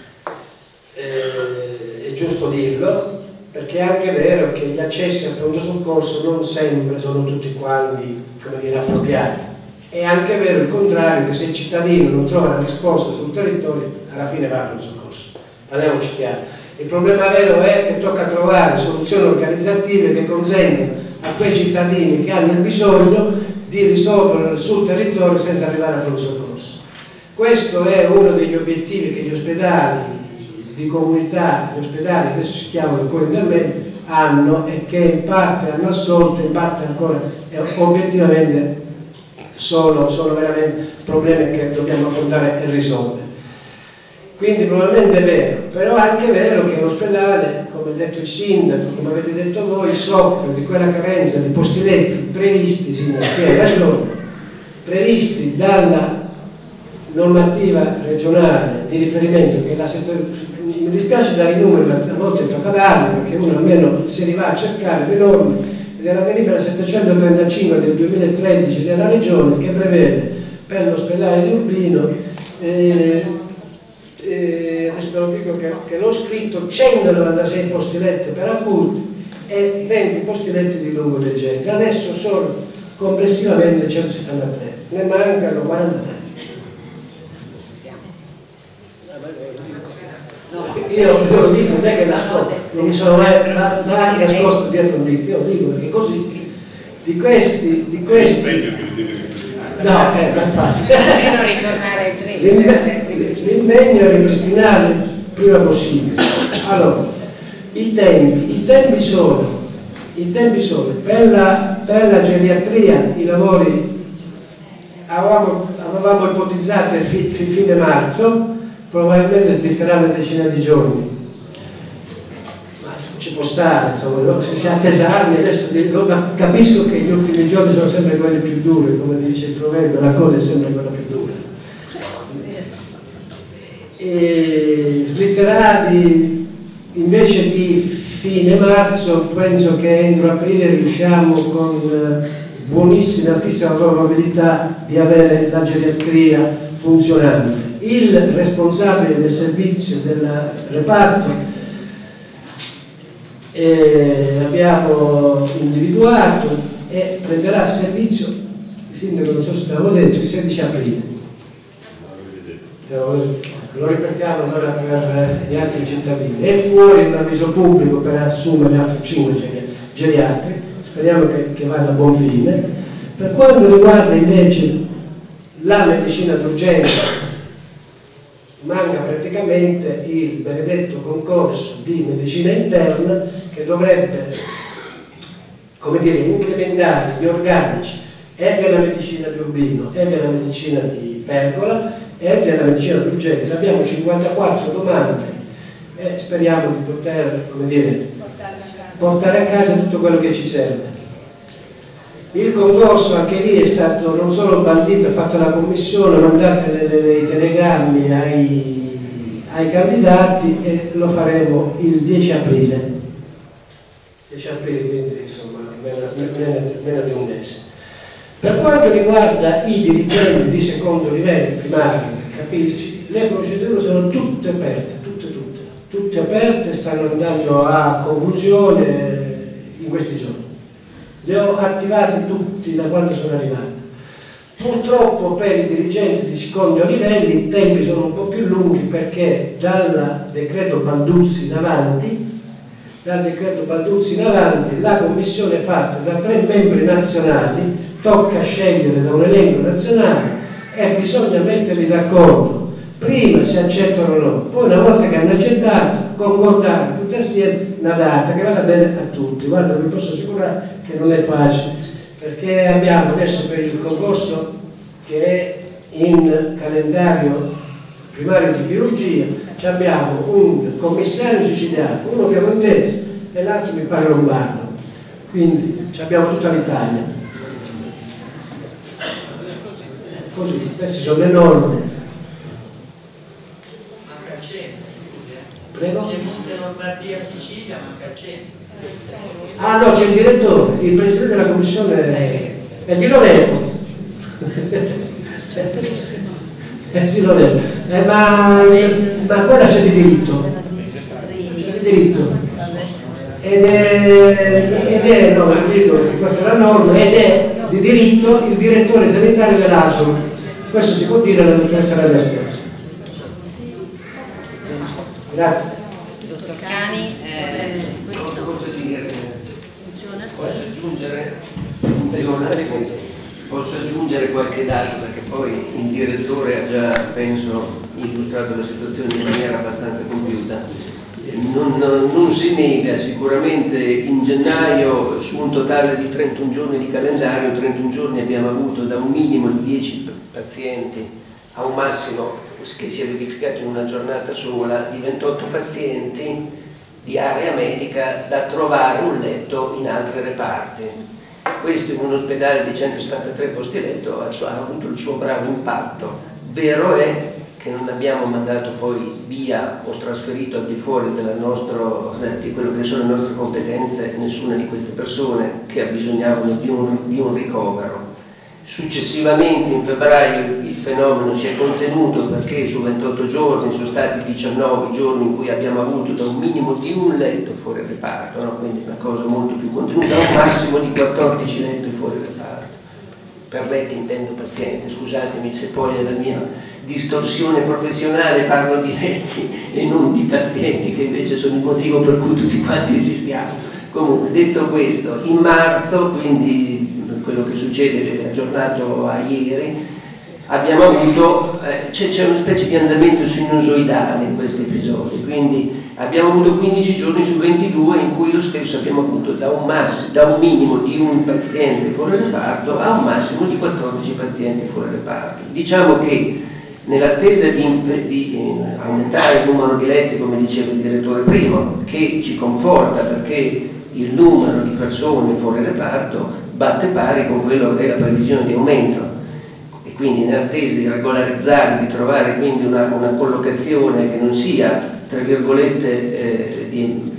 è giusto dirlo, perché è anche vero che gli accessi al pronto soccorso non sempre sono tutti quanti, come dire, appropriati. È anche vero il contrario, che se il cittadino non trova la risposta sul territorio, alla fine va al pronto soccorso. Parliamoci chiaro. Il problema vero è che tocca trovare soluzioni organizzative che consentano a quei cittadini che hanno il bisogno di risolvere sul territorio senza arrivare al pronto soccorso. Questo è uno degli obiettivi che gli ospedali di comunità, gli ospedali che adesso si chiamano cure intermedie, hanno e che in parte hanno assolto, in parte ancora obiettivamente sono veramente problemi che dobbiamo affrontare e risolvere. Quindi probabilmente è vero, però è anche vero che l'ospedale, come ha detto il sindaco, come avete detto voi, soffre di quella carenza di posti letti previsti, sindaco, che hai ragione, previsti dalla normativa regionale di riferimento, che mi dispiace dare i numeri, a volte tocca darli, perché uno almeno si arriva a cercare le norme, ed è la delibera 735 del 2013 della regione che prevede per l'ospedale di Urbino adesso lo dico che l'ho scritto, 196 posti letti per adulti e 20 posti letti di lunga degenza. Adesso sono complessivamente 173, ne mancano 43. Io ve lo dico, non è che nascosto, non mi sono mai nascosto dietro un dito, io lo dico perché così di questi no, infatti almeno ritornare ai tre. L'impegno è ripristinare il prima possibile. Allora, i tempi sono per la geriatria, i lavori avevamo ipotizzato fine marzo, probabilmente slitteranno una decina di giorni, ma ci può stare, insomma, se si è attesa anni, adesso capisco che gli ultimi giorni sono sempre quelli più duri, come dice il proverbio, la coda è sempre quella più dura. E slitterà invece di fine marzo, penso che entro aprile riusciamo con buonissima, altissima probabilità di avere la geriatria funzionante. Il responsabile del servizio del reparto abbiamo individuato e prenderà servizio, il sindaco non so se te l'avevo detto, il 16 aprile. Lo ripetiamo allora per gli altri cittadini. È fuori un avviso pubblico per assumere altri 5 geriatri, speriamo che vada a buon fine. Per quanto riguarda invece la medicina d'urgenza, manca praticamente il benedetto concorso di medicina interna che dovrebbe, come dire, incrementare gli organici e della medicina di Urbino e della medicina di Pergola e della medicina d'urgenza. Abbiamo 54 domande e speriamo di poter, come dire, portare a casa tutto quello che ci serve. Il concorso anche lì è stato non solo bandito, fatto la commissione, mandate dei telegrammi ai candidati e lo faremo il 10 aprile. 10 aprile, quindi insomma meno di un mese. Per quanto riguarda i dirigenti di secondo livello primari, per capirci, le procedure sono tutte aperte, tutte aperte, stanno andando a conclusione in questi giorni. Li ho attivati tutti da quando sono arrivato. Purtroppo per i dirigenti di secondo livello i tempi sono un po' più lunghi perché dal decreto Balduzzi in avanti la commissione è fatta da 3 membri nazionali, tocca scegliere da un elenco nazionale e bisogna metterli d'accordo, prima si accettano o no, poi una volta che hanno accettato concordare tutti assieme una data che vada bene a tutti. Guarda, vi posso assicurare che non è facile, perché abbiamo adesso per il concorso che è in calendario primario di chirurgia, abbiamo un commissario siciliano, uno piemontese e l'altro mi pare lombardo, quindi abbiamo tutta l'Italia. Così, queste sono le norme. Manca gente, Prego? Piemonte, Lombardia, Sicilia, manca gente. Ah no, c'è il direttore, il presidente della commissione è di Loreto. È di Loreto. Ma quella c'è di diritto. C'è di diritto. Ed è, no, dico, questa è la norma, ed è di diritto il direttore sanitario dell'ASL. Questo si può dire alla dottoressa Ragastella. Grazie. Dottor Cani, Cosa dire? Posso aggiungere qualche dato, perché poi il direttore ha già, penso, illustrato la situazione in maniera abbastanza compiuta. Non si nega sicuramente in gennaio, su un totale di 31 giorni di calendario, 31 giorni abbiamo avuto da un minimo di 10 pazienti a un massimo che si è verificato in una giornata sola di 28 pazienti di area medica da trovare un letto in altri reparti. Questo in un ospedale di 173 posti letto ha avuto il suo bravo impatto. Vero è che non abbiamo mandato poi via o trasferito al di fuori di quello che sono le nostre competenze nessuna di queste persone che abbisognavano di un ricovero. Successivamente in febbraio il fenomeno si è contenuto perché su 28 giorni sono stati 19 giorni in cui abbiamo avuto da un minimo di un letto fuori reparto, no? Quindi una cosa molto più contenuta, un massimo di 14 letti fuori reparto. Per letti intendo pazienti, scusatemi se poi nella mia distorsione professionale parlo di letti e non di pazienti, che invece sono il motivo per cui tutti quanti esistiamo. Comunque, detto questo, in marzo, quindi quello che succede aggiornato a ieri, abbiamo avuto, c'è una specie di andamento sinusoidale in questi episodi, quindi abbiamo avuto 15 giorni su 22 in cui lo stesso abbiamo avuto da un minimo di un paziente fuori reparto a un massimo di 14 pazienti fuori reparto. Diciamo che nell'attesa di aumentare il numero di letti, come diceva il direttore prima, che ci conforta perché il numero di persone fuori reparto batte pari con quello che è la previsione di aumento, e quindi nell'attesa di regolarizzare, di trovare quindi una collocazione che non sia, tra virgolette,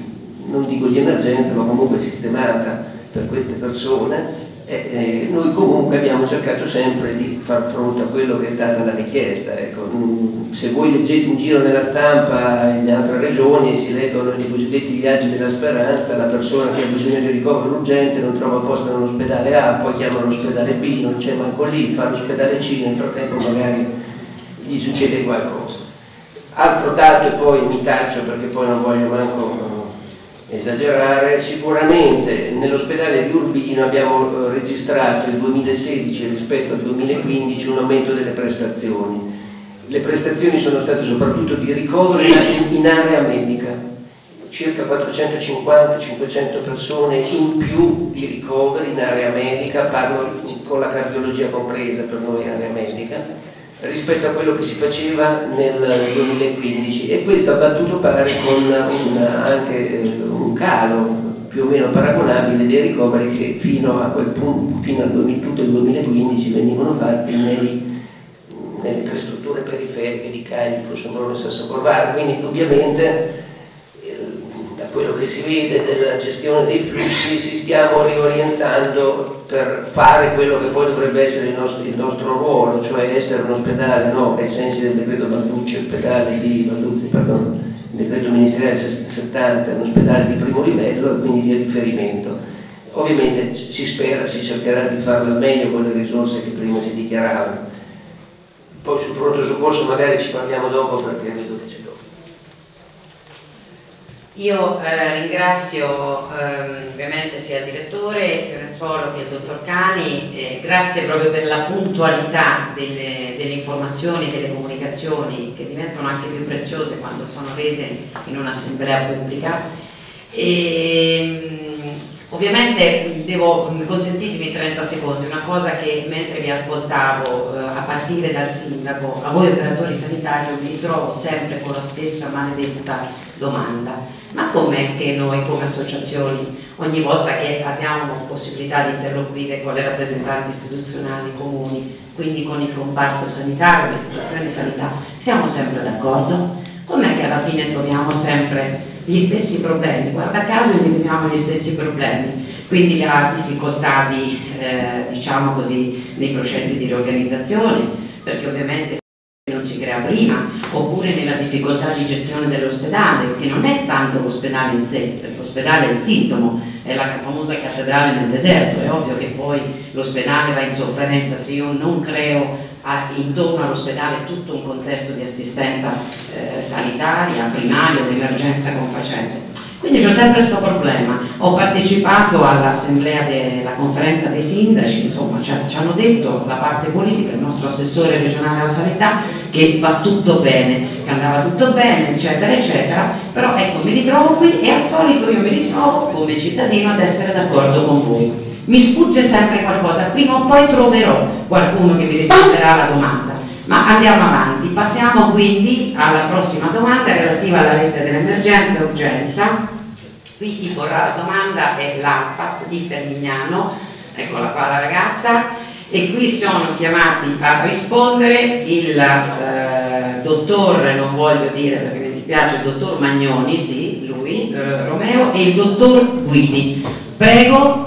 non dico di emergenza, ma comunque sistemata per queste persone. Noi comunque abbiamo cercato sempre di far fronte a quello che è stata la richiesta. Ecco, se voi leggete in giro nella stampa in altre regioni si leggono i cosiddetti viaggi della speranza, la persona che ha bisogno di ricovero urgente non trova posto nell'ospedale A, poi chiama l'ospedale B, non c'è manco lì, fa l'ospedale C, nel frattempo magari gli succede qualcosa. Altro dato, e poi mi taccio perché poi non voglio manco esagerare, sicuramente nell'ospedale di Urbino abbiamo registrato il 2016 rispetto al 2015 un aumento delle prestazioni. Le prestazioni sono state soprattutto di ricovero in area medica, circa 450-500 persone in più di ricoveri in area medica, parlo con la cardiologia compresa per noi area medica, rispetto a quello che si faceva nel 2015, e questo ha battuto pari con anche un calo più o meno paragonabile dei ricoveri che fino a quel punto, fino al tutto il 2015 venivano fatti nelle 3 strutture periferiche di Cagli, Fossambrone e Sassocorvaro. Quindi indubbiamente da quello che si vede della gestione dei flussi ci stiamo riorientando per fare quello che poi dovrebbe essere il nostro ruolo, cioè essere un ospedale, no, che ai sensi del decreto Balducci, ospedale di Balducci, pardon, il decreto ministeriale 70, un ospedale di primo livello e quindi di riferimento. Ovviamente si spera, si cercherà di farlo al meglio con le risorse che prima si dichiaravano. Poi sul pronto soccorso magari ci parliamo dopo perché vedo che c'è dopo. Io ringrazio ovviamente sia il direttore Fiorenzuolo che il dottor Cani, grazie proprio per la puntualità delle informazioni e delle comunicazioni che diventano anche più preziose quando sono rese in un'assemblea pubblica. Ovviamente consentitemi 30 secondi, una cosa che mentre vi ascoltavo a partire dal sindaco, a voi operatori sanitari mi ritrovo sempre con la stessa maledetta domanda: ma com'è che noi come associazioni ogni volta che abbiamo possibilità di interloquire con le rappresentanti istituzionali comuni, quindi con il comparto sanitario, l'istituzione sanitaria, siamo sempre d'accordo? Com'è che alla fine troviamo sempre gli stessi problemi? Guarda caso individuiamo gli stessi problemi, quindi la difficoltà diciamo così, nei processi di riorganizzazione, perché ovviamente non si crea prima, oppure nella difficoltà di gestione dell'ospedale, che non è tanto l'ospedale in sé, perché l'ospedale è il sintomo, è la famosa cattedrale nel deserto. È ovvio che poi l'ospedale va in sofferenza se io non creo intorno all'ospedale tutto un contesto di assistenza sanitaria, primaria, di emergenza confacente. Quindi c'ho sempre questo problema. Ho partecipato all'assemblea della conferenza dei sindaci, insomma ci hanno detto la parte politica, il nostro assessore regionale alla sanità, che va tutto bene, che andava tutto bene, eccetera eccetera, però ecco, mi ritrovo qui e al solito io mi ritrovo come cittadino ad essere d'accordo con voi. Mi sfugge sempre qualcosa, prima o poi troverò qualcuno che mi risponderà alla domanda. Ma andiamo avanti, passiamo quindi alla prossima domanda relativa alla rete dell'emergenza e urgenza. Qui chi porrà la domanda è l'ANFAS di Fermignano, eccola qua la ragazza, e qui sono chiamati a rispondere il dottor, non voglio dire perché mi dispiace, il dottor Magnoni, sì, lui, Romeo, e il dottor Guidi. Prego.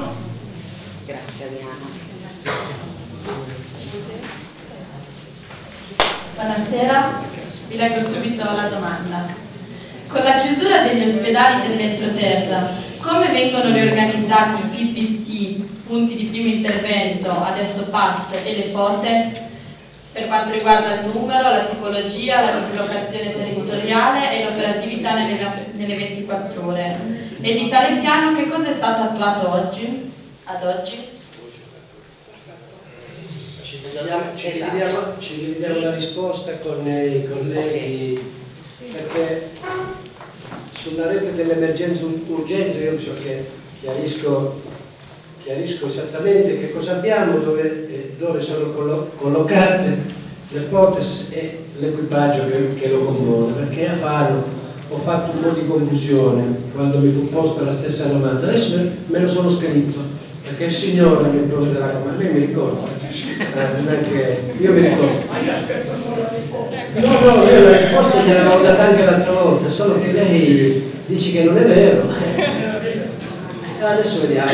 Buonasera, vi leggo subito la domanda. Con la chiusura degli ospedali dell'entroterra, come vengono riorganizzati i PPT, punti di primo intervento, adesso PAT e le POTES, per quanto riguarda il numero, la tipologia, la dislocazione territoriale e l'operatività nelle 24 ore? E di tale piano che cosa è stato attuato oggi? Ad oggi? Ci dividiamo la risposta con i colleghi, perché sulla rete dell'emergenza urgenza io so che chiarisco esattamente che cosa abbiamo, dove sono collocate le POTES e l'equipaggio che lo compone, perché a Fano ho fatto un po' di confusione quando mi fu posta la stessa domanda. Adesso me lo sono scritto perché il signore mi pose della ma lei mi ricorda, io mi ricordo. No, io la risposta gliel'avevo data anche l'altra volta, solo che lei dice che non è vero. Adesso vediamo.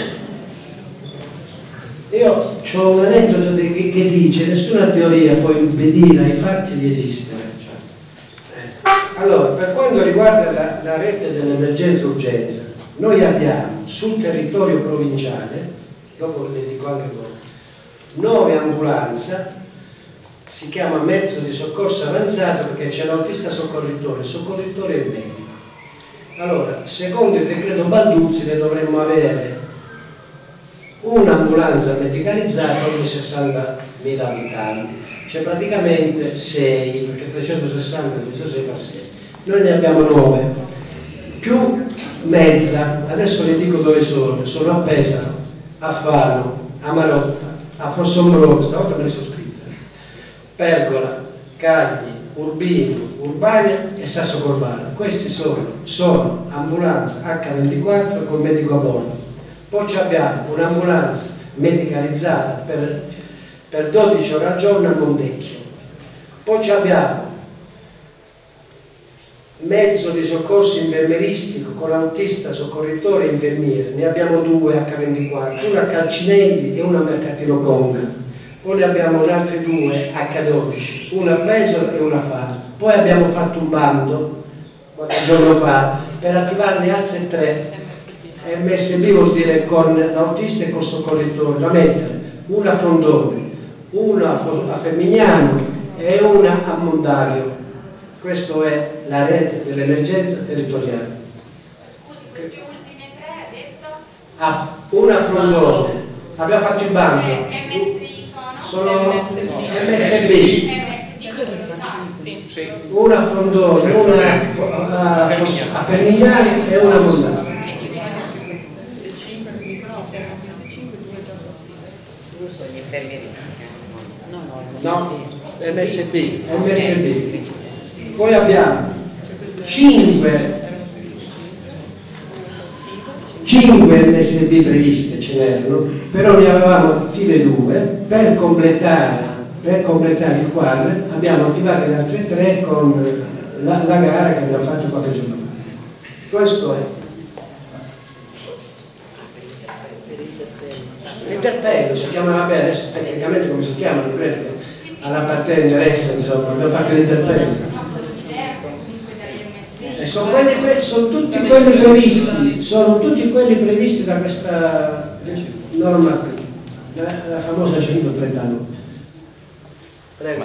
Io ho un aneddoto che dice nessuna teoria può impedire ai fatti di esistere. Allora, per quanto riguarda la rete dell'emergenza-urgenza, noi abbiamo sul territorio provinciale, dopo le dico anche dopo, 9 ambulanze, si chiama mezzo di soccorso avanzato perché c'è l'autista soccorritore, il soccorritore e il medico. Allora, secondo il decreto Balduzzi ne dovremmo avere un'ambulanza medicalizzata ogni 60.000 abitanti, cioè praticamente 6, perché 360 diviso 6 fa 6. Noi ne abbiamo 9, più mezza, adesso le dico dove sono a Pesaro, a Fano, a Marotta, a Fossombrone, stavolta me le sono scritte, Pergola, Cagli, Urbino, Urbania e Sasso Corvara. Questi sono ambulanze H24 con medico a bordo. Poi abbiamo un'ambulanza medicalizzata per 12 ore al giorno a Montecchio. Poi abbiamo mezzo di soccorso infermeristico con autista, soccorritore e infermiere. Ne abbiamo 2 H24, una a Calcinelli e una a Mercatino Conga. Poi ne abbiamo altri 2 H12, una a Pesaro e una a Fano. Poi abbiamo fatto un bando qualche giorno fa per attivarne altre 3. MSB vuol dire con l'autista e col soccorritore, da mettere una a Frondone, una a Fermignano e una a Mondario. Questa è la rete dell'emergenza territoriale. Scusi, questi ultimi 3 ha detto? Una a Frondone, abbiamo fatto il bando. MSI sono MSB. MSD Sì. Una a Frondone, una a Fermignano e una a Mondario. No, MSB. Poi abbiamo 5 MSB previste, ce n'erano, però ne avevamo attive 2 per completare il quadro. Abbiamo attivato le altre 3 con la gara che abbiamo fatto qualche giorno fa. Questo è l'interpello, si chiama, vabbè, adesso tecnicamente come si chiama, alla partenza resta, insomma, abbiamo fatto l'interpello. E sono tutti quelli previsti da questa normativa, la famosa 139. Prego.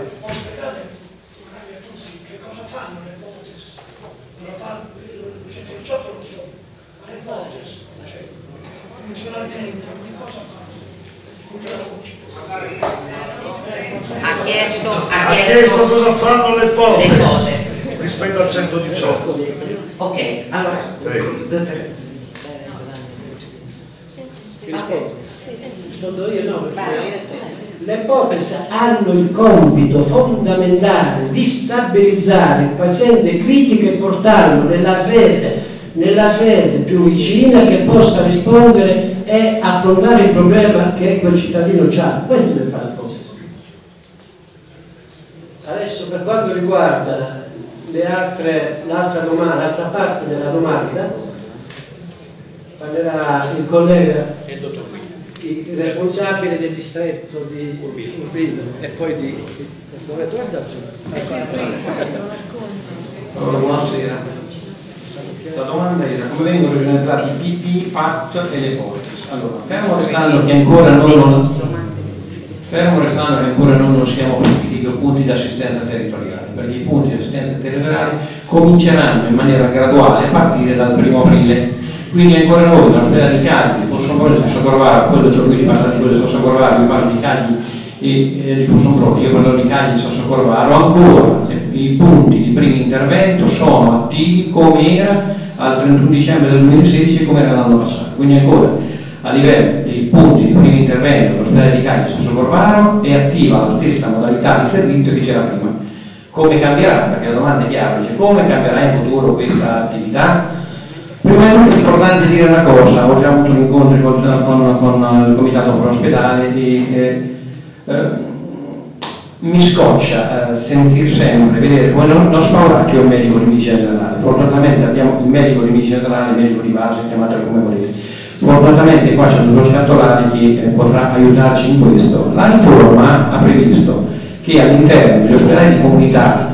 Che cosa fanno le ipotesi? Non fanno il 118 lo so, ma le ipotesi, cioè, funzionalmente, che cosa fanno? Ha chiesto cosa fanno le ipotesi rispetto al 118. Ok, allora prego. Rispondo io, no, perché le ipotesi hanno il compito fondamentale di stabilizzare il paziente critico e portarlo nella sede più vicina che possa rispondere e affrontare il problema che quel cittadino ha. Questo deve fare l'ipotesi. Adesso per quanto riguarda l'altra parte della domanda, parlerà il collega, il responsabile del distretto di Urbino e poi di buonasera. La domanda era come vengono organizzati i PP, PAT e le ipotesi. Allora, fermo restando che ancora non siamo partiti con punti di assistenza territoriale, perché i punti di assistenza territoriale cominceranno in maniera graduale a partire dal 1° aprile. Quindi ancora noi, l'ospedale di Cagli, Fossombrone, Sasso Corvara, quello già qui parla di quello di Sasso Corvara, io parlo di Cagli e di Fossombrone, io parlo di Cagli e Sasso Corvara, ancora i punti di primo intervento sono attivi come era al 31 dicembre del 2016 come era l'anno passato. Quindi ancora a livello dei punti di primo intervento dell'ospedale di Cagli e Sasso Corvara è attiva la stessa modalità di servizio che c'era prima. Come cambierà? Perché la domanda è chiara, dice come cambierà in futuro questa attività? Prima di tutto è importante dire una cosa, ho già avuto incontri con il comitato per l'ospedale e mi scoccia sentir sempre, vedere come non spauracchio è un medico di medicina generale. Fortunatamente abbiamo il medico di medicina generale, il medico di base, chiamatelo come volete. Fortunatamente qua c'è un dottor Scattolari che potrà aiutarci in questo. La riforma ha previsto che all'interno degli ospedali di comunità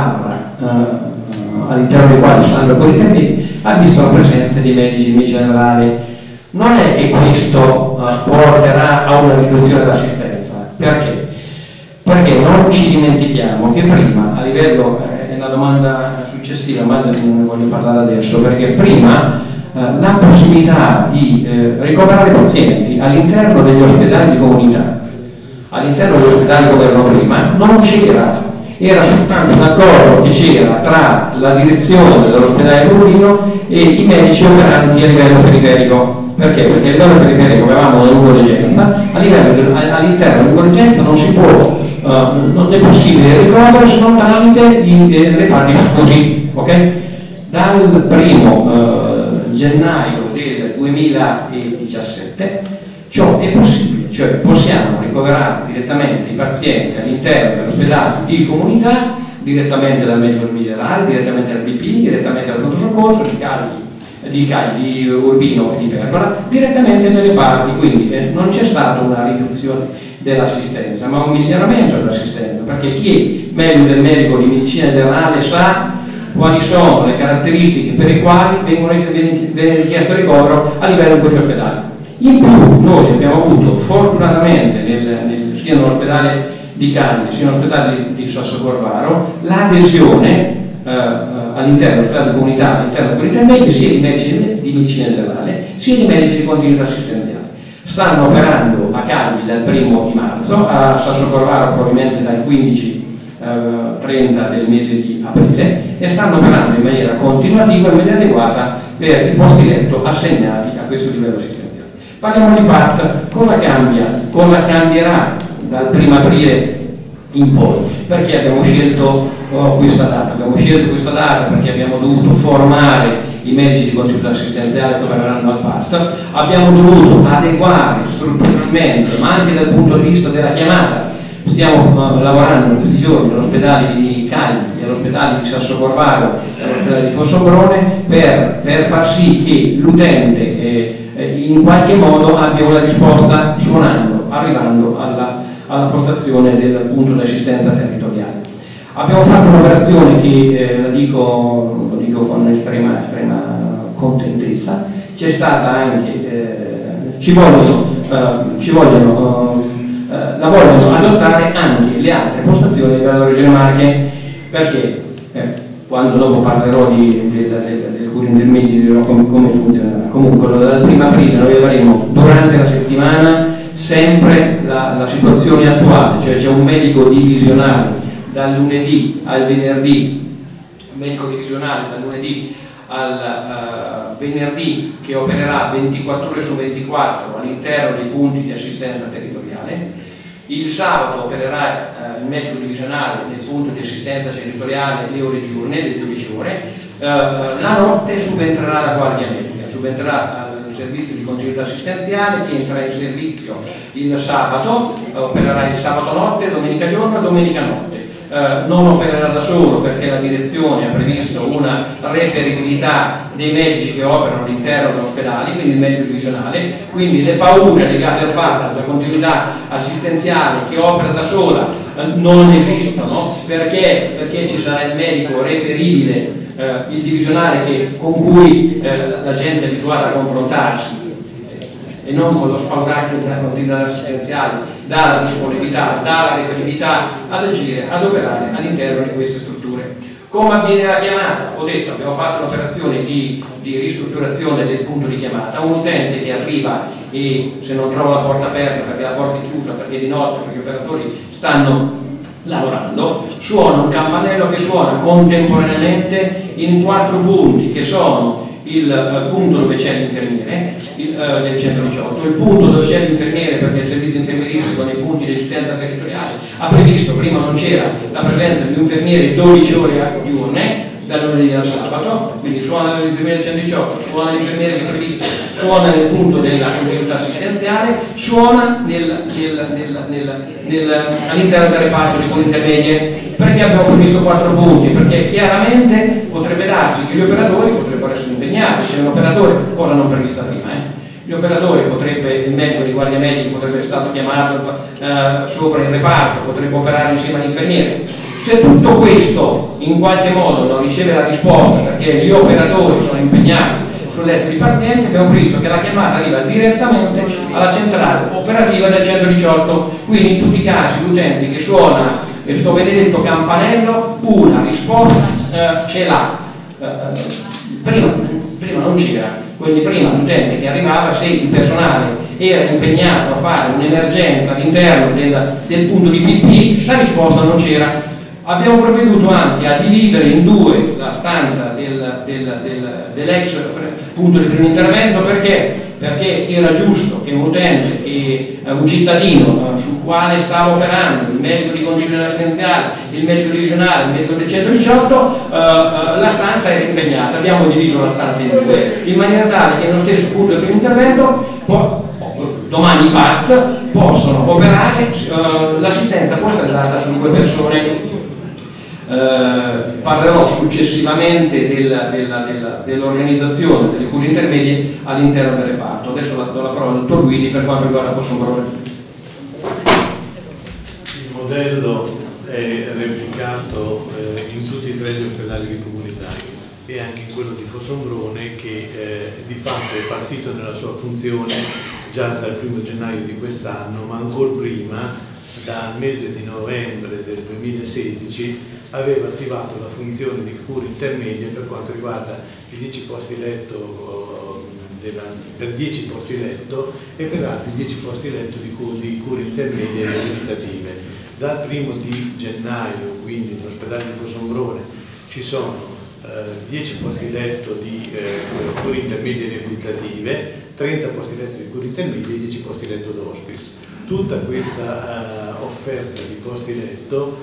all'interno dei quali stanno quei intermedi ha visto la presenza di medici di medicina generale. Non è che questo porterà a una riduzione dell'assistenza. Perché? Perché non ci dimentichiamo che prima, a livello, è una domanda successiva, ma non ne voglio parlare adesso, perché prima la possibilità di ricoverare pazienti all'interno degli ospedali di comunità, all'interno degli ospedali come erano prima, non c'era. Era soltanto un accordo che c'era tra la direzione dell'ospedale di Urbino e i medici operanti a livello periferico. Perché? Perché a livello periferico avevamo una lungodegenza, all'interno dell'urgenza non si può, non è possibile ricoverare se non tramite i reparti acuti. Okay? Dal 1° gennaio del 2017 ciò è possibile, cioè possiamo ricoverare direttamente i pazienti all'interno dell'ospedale di comunità, direttamente dal medico generale, direttamente dal BP, direttamente dal pronto soccorso, di Urbino e di Pergola, direttamente dalle parti, quindi non c'è stata una riduzione dell'assistenza, ma un miglioramento dell'assistenza, perché chi è meglio del medico di medicina generale sa quali sono le caratteristiche per le quali viene richiesto ricovero a livello di quegli ospedali. In più noi abbiamo avuto fortunatamente sia nell'ospedale di Cagliari sia nell'ospedale di Sassocorvaro l'adesione all'interno dell'ospedale di comunità, all'interno della comunità medica, sia di medici di medicina generale sia di medici di continuità assistenziale. Stanno operando a Cagliari dal 1° di marzo, a Sassocorvaro probabilmente dal 15-30 del mese di aprile, e stanno operando in maniera continuativa e in maniera adeguata per i posti letto assegnati a questo livello assistenziale. Parliamo di PAT, cosa cambia? Cosa cambierà dal 1° aprile in poi? Perché abbiamo scelto questa data? Abbiamo scelto questa data perché abbiamo dovuto formare i medici di continuità assistenziale che verranno al PAT, abbiamo dovuto adeguare strutturalmente, ma anche dal punto di vista della chiamata. Stiamo lavorando in questi giorni all'ospedale di Cagliari, all'ospedale di Sassocorvaro e all'ospedale di Fossombrone per far sì che l'utente in qualche modo abbia una risposta suonando, arrivando alla postazione del punto di assistenza territoriale. Abbiamo fatto un'operazione che lo dico con estrema contentezza, c'è stata anche, la vogliono adottare anche le altre postazioni della Regione Marche, perché quando dopo parlerò del cura intermedio dirò come funzionerà. Comunque dal 1° aprile noi avremo durante la settimana sempre la situazione attuale, cioè c'è un medico divisionale dal lunedì al venerdì, medico divisionale dal lunedì al venerdì che opererà 24 ore su 24 all'interno dei punti di assistenza territoriale. Il sabato opererà il medico divisionale nel punto di assistenza territoriale le ore diurne, le 12 ore. La notte subentrerà la guardia medica, subentrerà al servizio di continuità assistenziale che entrerà in servizio il sabato, opererà il sabato notte, domenica giorno e domenica notte. Non opererà da solo perché la direzione ha previsto una referibilità dei medici che operano all'interno degli ospedali, quindi il medico divisionale, quindi le paure legate al fatto della continuità assistenziale che opera da sola non esistono, perché ci sarà il medico reperibile, il divisionale con cui la gente è abituata a confrontarsi e non con lo spauracchio della continuità assistenziale, dà la disponibilità, dà la reperibilità ad agire, ad operare all'interno di queste strutture. Come avviene la chiamata? Ho detto, abbiamo fatto un'operazione di ristrutturazione del punto di chiamata. Un utente che arriva e se non trova la porta aperta perché la porta è chiusa, perché è di notte, perché gli operatori stanno lavorando, suona un campanello che suona contemporaneamente in 4 punti, che sono il punto dove c'è l'infermiere del 118, il punto dove c'è l'infermiere perché il servizio infermieristico nei punti di assistenza territoriale ha previsto, prima non c'era la presenza di un infermiere 12 ore diurne, dal lunedì al sabato, quindi suonano l'infermiere del 118, suona l'infermiere che è previsto, suona nel punto della continuità assistenziale, suona all'interno del reparto di cure intermedie. Perché abbiamo previsto 4 punti? Perché chiaramente potrebbe darsi che gli operatori potrebbero essere impegnati, se un operatore, ora non prevista prima, gli operatori il medico di guardia medica potrebbe essere stato chiamato sopra il reparto, potrebbe operare insieme all'infermiere. Se tutto questo in qualche modo non riceve la risposta perché gli operatori sono impegnati sul letto di pazienti, abbiamo previsto che la chiamata arriva direttamente alla centrale operativa del 118, quindi in tutti i casi l'utente che suona questo benedetto campanello una risposta ce l'ha. Prima non c'era, quindi prima l'utente che arrivava, se il personale era impegnato a fare un'emergenza all'interno del punto di PP, la risposta non c'era. Abbiamo provveduto anche a dividere in 2 la stanza dell'ex punto di primo intervento perché era giusto che un utente, un cittadino sul quale stava operando il medico di continuità assistenziale, il medico regionale, il medico del 118, la stanza era impegnata. Abbiamo diviso la stanza in 2 in maniera tale che nello stesso punto di primo intervento domani i PAT possono operare, l'assistenza può essere data su 2 persone. Parlerò successivamente dell'organizzazione delle cure intermedie all'interno del reparto. Adesso do la parola al dottor Guidi per quanto riguarda Fossombrone. Il modello è replicato in tutti e 3 gli ospedali comunitari e anche in quello di Fossombrone che di fatto è partito nella sua funzione già dal 1° gennaio di quest'anno, ma ancora prima, dal mese di novembre del 2016, aveva attivato la funzione di cure intermedie per quanto riguarda i 10 posti letto per 10 posti letto e per altri 10 posti letto di cure intermedie riabilitative. Dal 1° di gennaio, quindi nell'ospedale di Fossombrone, ci sono 10 posti letto di cure intermedie riabilitative, 30 posti letto di cure intermedie e 10 posti letto d'hospice. Tutta questa offerta di posti letto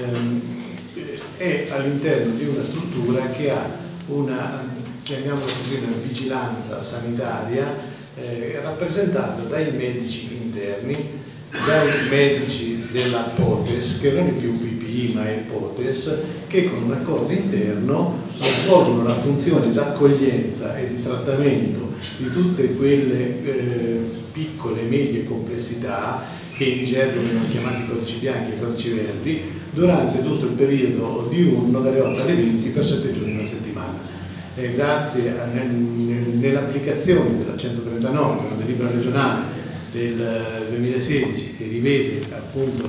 è all'interno di una struttura che ha una, chiamiamola così, una vigilanza sanitaria rappresentata dai medici interni, dai medici della POTES, che non è più PPI ma è POTES, che con un accordo interno svolgono la funzione d'accoglienza e di trattamento di tutte quelle piccole e medie complessità che in gergo vengono chiamati codici bianchi e codici verdi durante tutto il periodo diurno dalle 8 alle 20 per 7 giorni alla settimana. Grazie nell'applicazione della 139, una delibera regionale del 2016 che rivede appunto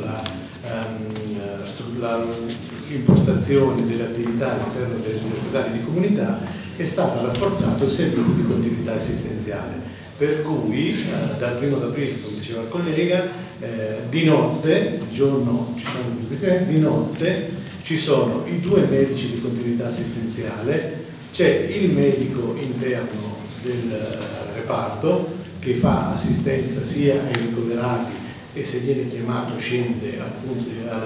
l'impostazione delle attività all'interno degli ospedali di comunità, è stato rafforzato il servizio di continuità assistenziale, per cui dal 1° aprile, come diceva il collega, di notte, di giorno ci sono i presidenti, di notte ci sono i 2 medici di continuità assistenziale, c'è il medico interno del reparto che fa assistenza sia ai ricoverati e se viene chiamato scende appunto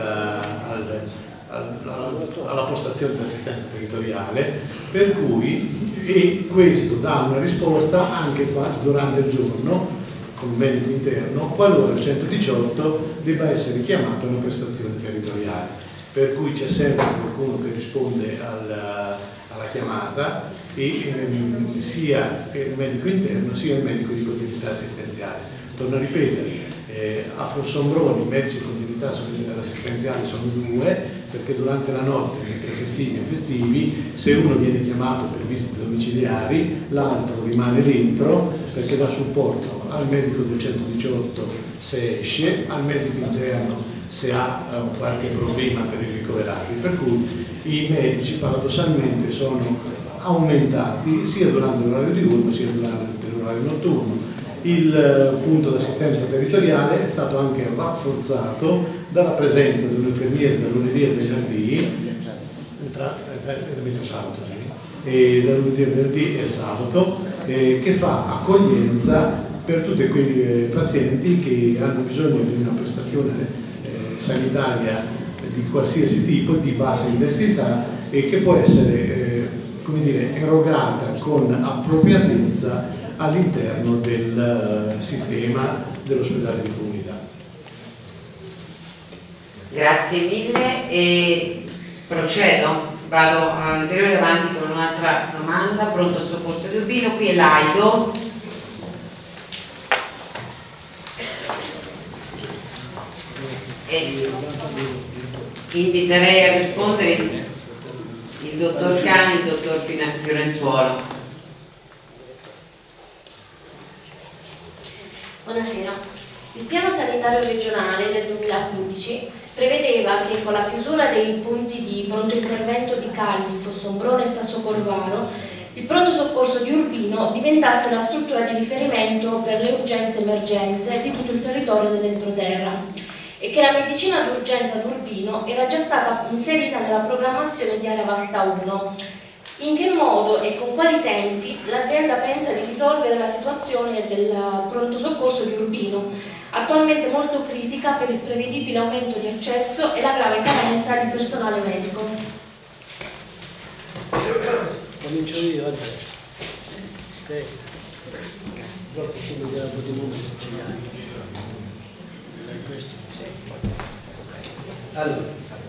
alla postazione di assistenza territoriale, per cui e questo dà una risposta anche durante il giorno con il medico interno qualora il 118 debba essere chiamato a una prestazione territoriale, per cui c'è sempre qualcuno che risponde alla chiamata e sia il medico interno sia il medico di continuità assistenziale. Torno a ripetere, a Fossombrone i medici di continuità assistenziale sono 2, perché durante la notte, mentre festivi e festivi, se uno viene chiamato per visite domiciliari, l'altro rimane dentro perché dà supporto al medico del 118 se esce, al medico interno se ha qualche problema per i ricoverati, per cui i medici paradossalmente sono aumentati sia durante l'orario diurno sia durante l'orario notturno. Il punto d'assistenza territoriale è stato anche rafforzato dalla presenza di un infermiere dal lunedì al venerdì, e dal lunedì al venerdì e sabato, che fa accoglienza per tutti quei pazienti che hanno bisogno di una prestazione sanitaria di qualsiasi tipo, di bassa intensità e che può essere come dire, erogata con appropriatezza all'interno del sistema dell'ospedale di comunità. Grazie mille e procedo, vado ulteriore avanti con un'altra domanda. Pronto soccorso di Urbino, qui è Laido. E inviterei a rispondere il dottor Cani e il dottor Fiorenzuolo. Buonasera. Il piano sanitario regionale del 2015 prevedeva che con la chiusura dei punti di pronto intervento di Cagli, Fossombrone e Sassocorvaro, il pronto soccorso di Urbino diventasse la struttura di riferimento per le urgenze e emergenze di tutto il territorio dell'entroterra e che la medicina d'urgenza d'Urbino era già stata inserita nella programmazione di Area Vasta 1. In che modo e con quali tempi l'azienda pensa di risolvere la situazione del pronto soccorso di Urbino, attualmente molto critica per il prevedibile aumento di accesso e la grave carenza di personale medico? Comincio io, ok. Dopo tu mi dirai un po' di numeri se ce li hai. Questo. Allora.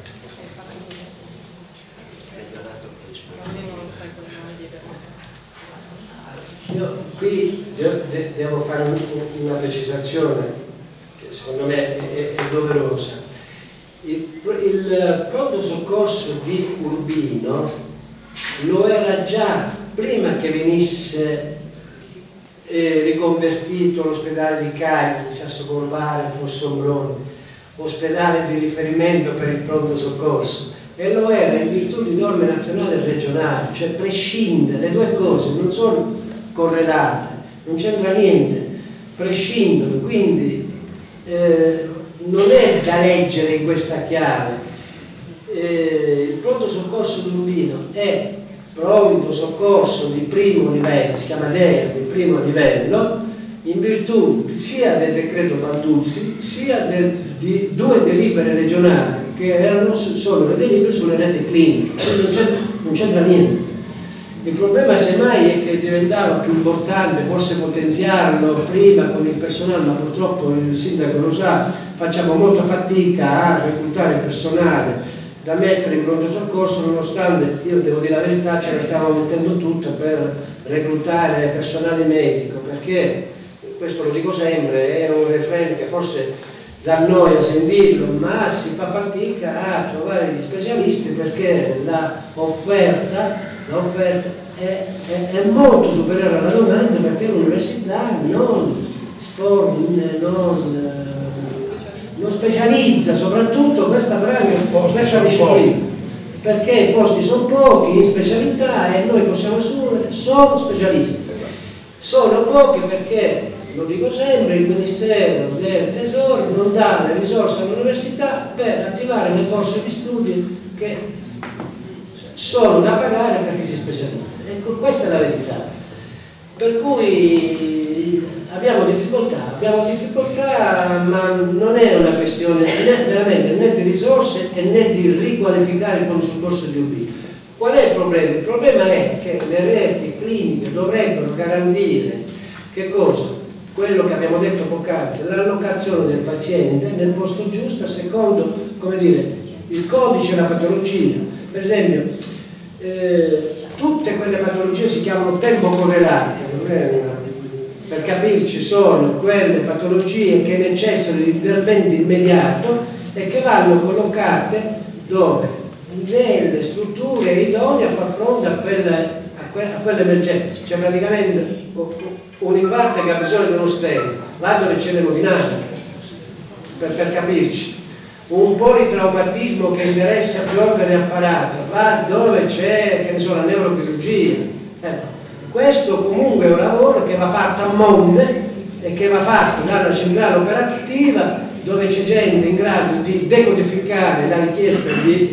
Io qui devo fare una precisazione che secondo me è doverosa. Il pronto soccorso di Urbino lo era già prima che venisse riconvertito l'ospedale di Cagli, Sassocorvaro, Fossombrone, ospedale di riferimento per il pronto soccorso, e lo era in virtù di norme nazionali e regionali, cioè prescinde, le due cose non sono correlate, non c'entra niente, prescindono, quindi non è da leggere in questa chiave. Il pronto soccorso di Urbino è pronto soccorso di primo livello, si chiama DEA di primo livello, in virtù sia del decreto Panduzzi sia di due delibere regionali che sono le delibere sulle reti cliniche, non c'entra niente. Il problema semmai è che diventava più importante forse potenziarlo prima con il personale, ma purtroppo il sindaco lo sa, facciamo molta fatica a reclutare personale da mettere in pronto soccorso, nonostante, io devo dire la verità, ce la stiamo mettendo tutta per reclutare personale medico, perché, questo lo dico sempre, è un refrain che forse dà noia a sentirlo, ma si fa fatica a trovare gli specialisti perché l'offerta è molto superiore alla domanda, perché l'università non specializza soprattutto questa disciplina, perché i posti sono pochi in specialità e noi possiamo assumere solo specialisti. Sono pochi perché, lo dico sempre, il Ministero del Tesoro non dà le risorse all'università per attivare le borse di studio che sono da pagare per chi si specializza. Ecco, questa è la verità. Per cui abbiamo difficoltà, ma non è una questione veramente né di risorse e né di riqualificare il pronto soccorso di Urbino. Qual è il problema? Il problema è che le reti cliniche dovrebbero garantire che cosa? Quello che abbiamo detto poc'anzi, l'allocazione del paziente nel posto giusto secondo, come dire, il codice della patologia. Per esempio, tutte quelle patologie si chiamano tempo correlate, per capirci sono quelle patologie che necessitano di intervento immediato e che vanno collocate dove? Nelle strutture idonee a far fronte a quell'emergenza. C'è praticamente un infarto che ha bisogno di uno stent, là dove c'è l'emodinamica, per capirci. Un politraumatismo che interessa più organi e apparato, là dove c'è, che ne so, la neurochirurgia. Questo comunque è un lavoro che va fatto a monte e che va fatto dalla centrale operativa, dove c'è gente in grado di decodificare la richiesta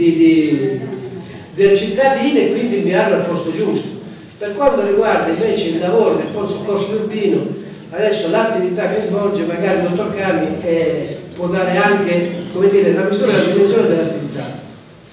del cittadino e quindi inviarlo al posto giusto. Per quanto riguarda invece il lavoro del pronto soccorso di Urbino, adesso l'attività che svolge magari il dottor Cani può dare anche, come dire, la misura della dimensione dell'attività.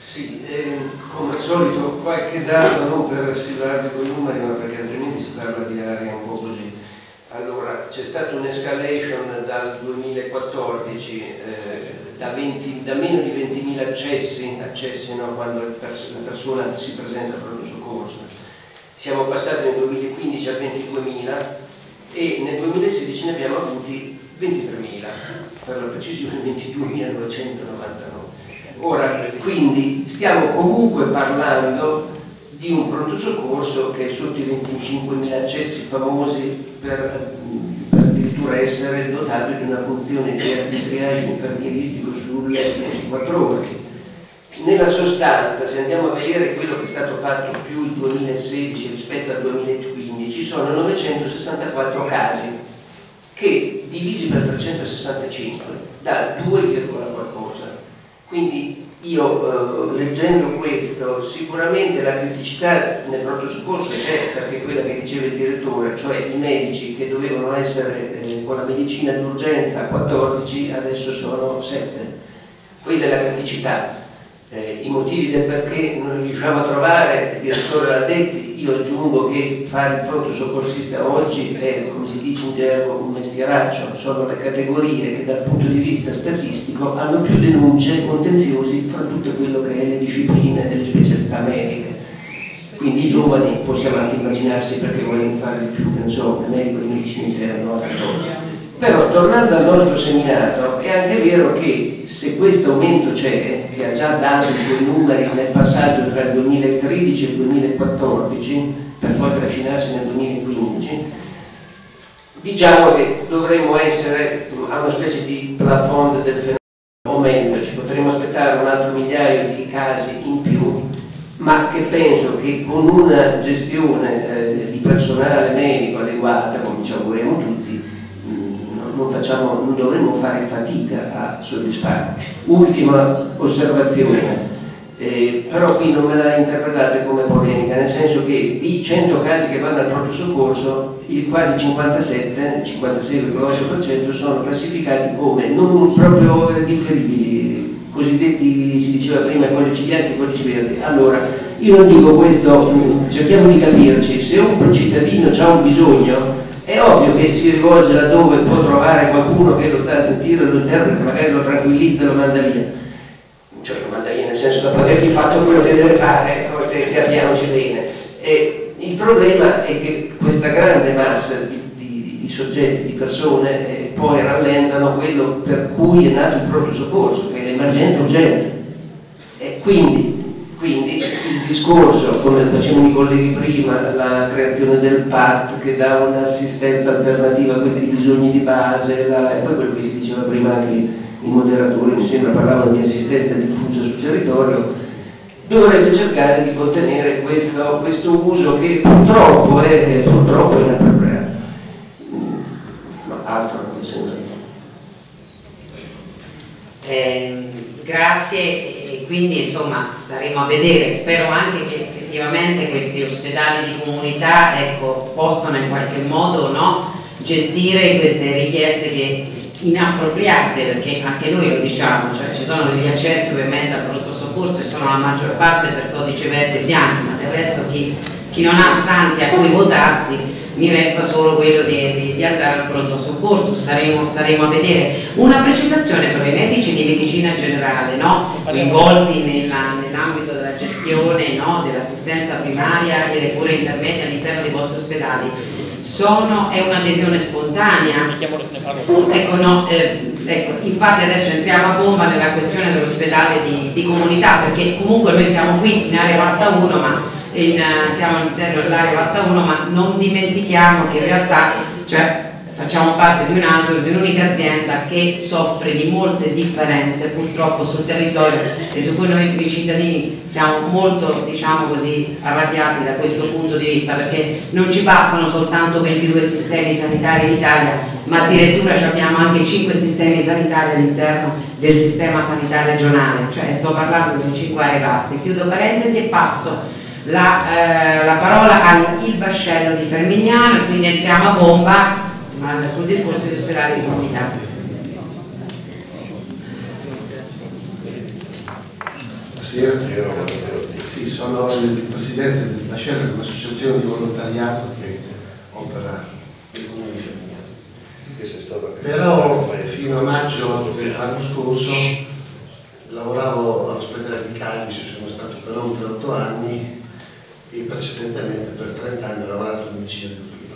Sì, come al solito qualche dato, non per sillarvi con i numeri, ma perché altrimenti si parla di area un po' così. Allora, c'è stata un'escalation dal 2014 da meno di 20.000 accessi no, quando la persona si presenta al pronto soccorso. Siamo passati nel 2015 a 22.000 e nel 2016 ne abbiamo avuti 23.000, per la precisione 22.999. Ora, quindi stiamo comunque parlando di un pronto soccorso che è sotto i 25.000 accessi famosi per addirittura essere dotato di una funzione di triage infermieristico sulle 24 ore. Nella sostanza, se andiamo a vedere quello che è stato fatto più il 2016 rispetto al 2015, sono 964 casi che divisi per 365 da 2, qualcosa. Quindi io leggendo questo, sicuramente la criticità nel pronto soccorso c'è, perché quella che diceva il direttore, cioè i medici che dovevano essere con la medicina d'urgenza 14, adesso sono 7. Quella è la criticità. I motivi del perché non riusciamo a trovare, il direttore l'ha detto, io aggiungo che fare il pronto soccorsista oggi è, come si dice in gergo, un mestieraccio, sono le categorie che dal punto di vista statistico hanno più denunce contenziosi fra tutto quello che è le discipline delle specialità mediche. Quindi i giovani possiamo anche immaginarsi perché vogliono fare di più, che non so, il medico di medicina interna o altre cose. Però tornando al nostro seminato, è anche vero che se questo aumento c'è, che ha già dato i suoi numeri nel passaggio tra il 2013 e il 2014, per poi trascinarsi nel 2015, diciamo che dovremmo essere a una specie di plafond del fenomeno, o meglio, ci potremmo aspettare un altro migliaio di casi in più, ma che penso che con una gestione di personale medico adeguata, come ci auguriamo tutti, non dovremmo fare fatica a soddisfare. Ultima osservazione, però qui non me la interpretate come polemica, nel senso che di 100 casi che vanno al pronto soccorso, il quasi 57, il 56,8% sono classificati come non proprio differibili, cosiddetti, si diceva prima, codici bianchi e codici verdi. Allora, io non dico questo, cerchiamo di capirci, se un cittadino ha un bisogno, è ovvio che si rivolge laddove può trovare qualcuno che lo sta a sentire, lo interpreta, magari lo tranquillizza e lo manda via. Cioè lo manda via nel senso dopo avergli fatto quello che deve fare, capiamoci bene. E il problema è che questa grande massa di soggetti, di persone, poi rallentano quello per cui è nato il pronto soccorso, che è l'emergenza urgenza. E quindi il discorso, come facevano i colleghi prima, la creazione del PAT che dà un'assistenza alternativa a questi bisogni di base, e poi quello che si diceva prima anche i moderatori, mi sembra parlavano di assistenza diffusa sul territorio, dovrebbe cercare di contenere questo uso che purtroppo è inappropriato. Ma altro non mi sembra. Grazie. Quindi insomma staremo a vedere, spero anche che effettivamente questi ospedali di comunità possano in qualche modo gestire queste richieste inappropriate, perché anche noi lo diciamo, cioè ci sono degli accessi ovviamente al pronto soccorso e sono la maggior parte per codice verde e bianchi, ma del resto chi non ha santi a cui votarsi, mi resta solo quello di andare al pronto soccorso, staremo a vedere. Una precisazione però, i medici di medicina generale coinvolti nell'ambito della gestione dell'assistenza primaria e le cure intermedie all'interno dei vostri ospedali, è un'adesione spontanea? Infatti adesso entriamo a bomba nella questione dell'ospedale di comunità, perché comunque noi siamo qui in area vasta 1, ma siamo all'interno dell'area vasta 1, ma non dimentichiamo che in realtà facciamo parte di un ASL, di un'unica azienda che soffre di molte differenze purtroppo sul territorio e su cui noi cittadini siamo molto, diciamo così, arrabbiati da questo punto di vista, perché non ci bastano soltanto 22 sistemi sanitari in Italia, ma addirittura abbiamo anche 5 sistemi sanitari all'interno del sistema sanitario regionale, cioè sto parlando di 5 aree vaste. Chiudo parentesi e passo la parola al Vascello di Fermignano e quindi entriamo a bomba sul discorso di ospedali di comunità. Sì, sono il presidente della Scella, di un'associazione di volontariato che opera nel comune di Fermiano. Però fino a maggio dell'anno scorso lavoravo all'ospedale di Caldice, sono stato per oltre 8 anni e precedentemente per 30 anni ho lavorato in medicina di Urbino.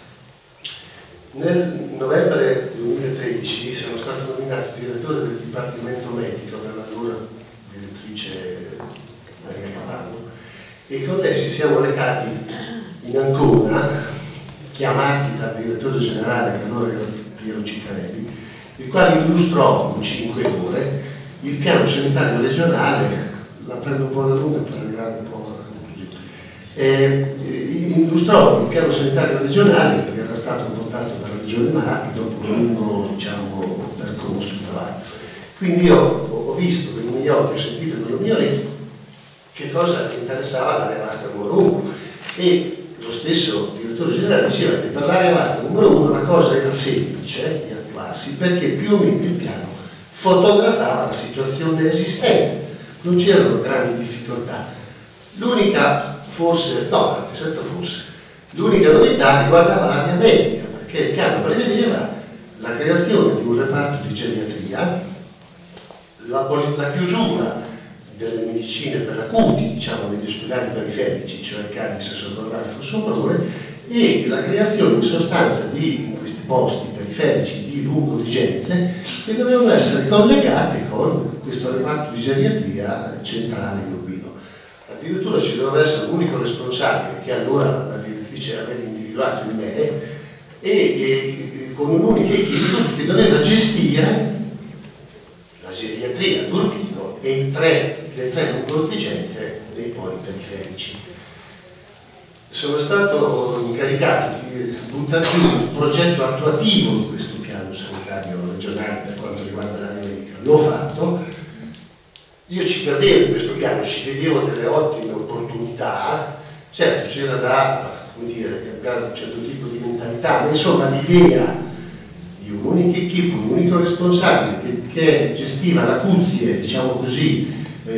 Nel novembre 2013 sono stato nominato direttore del Dipartimento Medico dall'allora direttrice Maria Cavallo e con lei ci siamo recati in Ancona, chiamati dal direttore generale, che allora era Piero Ciccarelli, il quale illustrò in 5 ore il piano sanitario regionale. La prendo un po' alla lunga per arrivare un po' alla conclusione. Illustrò il piano sanitario regionale che era stato votato dalla Regione Marche dopo un lungo, diciamo, percorso di lavoro. Quindi io ho visto con i miei occhi, ho sentito con i miei orecchi che cosa interessava l'area vasta numero 1 e lo stesso direttore generale diceva che per l'area vasta numero 1 la cosa era semplice di attuarsi perché più o meno il piano fotografava la situazione esistente, non c'erano grandi difficoltà. L'unica, forse, no, anzi senza forse, l'unica novità riguardava l'area medica, perché il piano prevedeva la creazione di un reparto di geriatria, la chiusura delle medicine per acuti, diciamo negli ospedali periferici, cioè Cadi, Sasso Corvale, Fossombrone, e la creazione in sostanza di, in questi posti periferici, di lungodirigenze che dovevano essere collegate con questo reparto di geriatria centrale di Urbino. Addirittura ci doveva essere un unico responsabile, che allora la direttrice aveva individuato in me, e con un'unica equipe che doveva gestire la geriatria d'Urbino e le 3 lungodirigenze dei poli periferici. Sono stato incaricato di buttare giù un progetto attuativo di questo piano sanitario regionale per quanto riguarda l'area medica. L'ho fatto, io ci credevo in questo piano, ci vedevo delle ottime opportunità, certo c'era da, come dire, cambiare un certo tipo di mentalità, ma insomma l'idea di un'unica equipe, un unico responsabile che gestiva l'acuzie, diciamo così,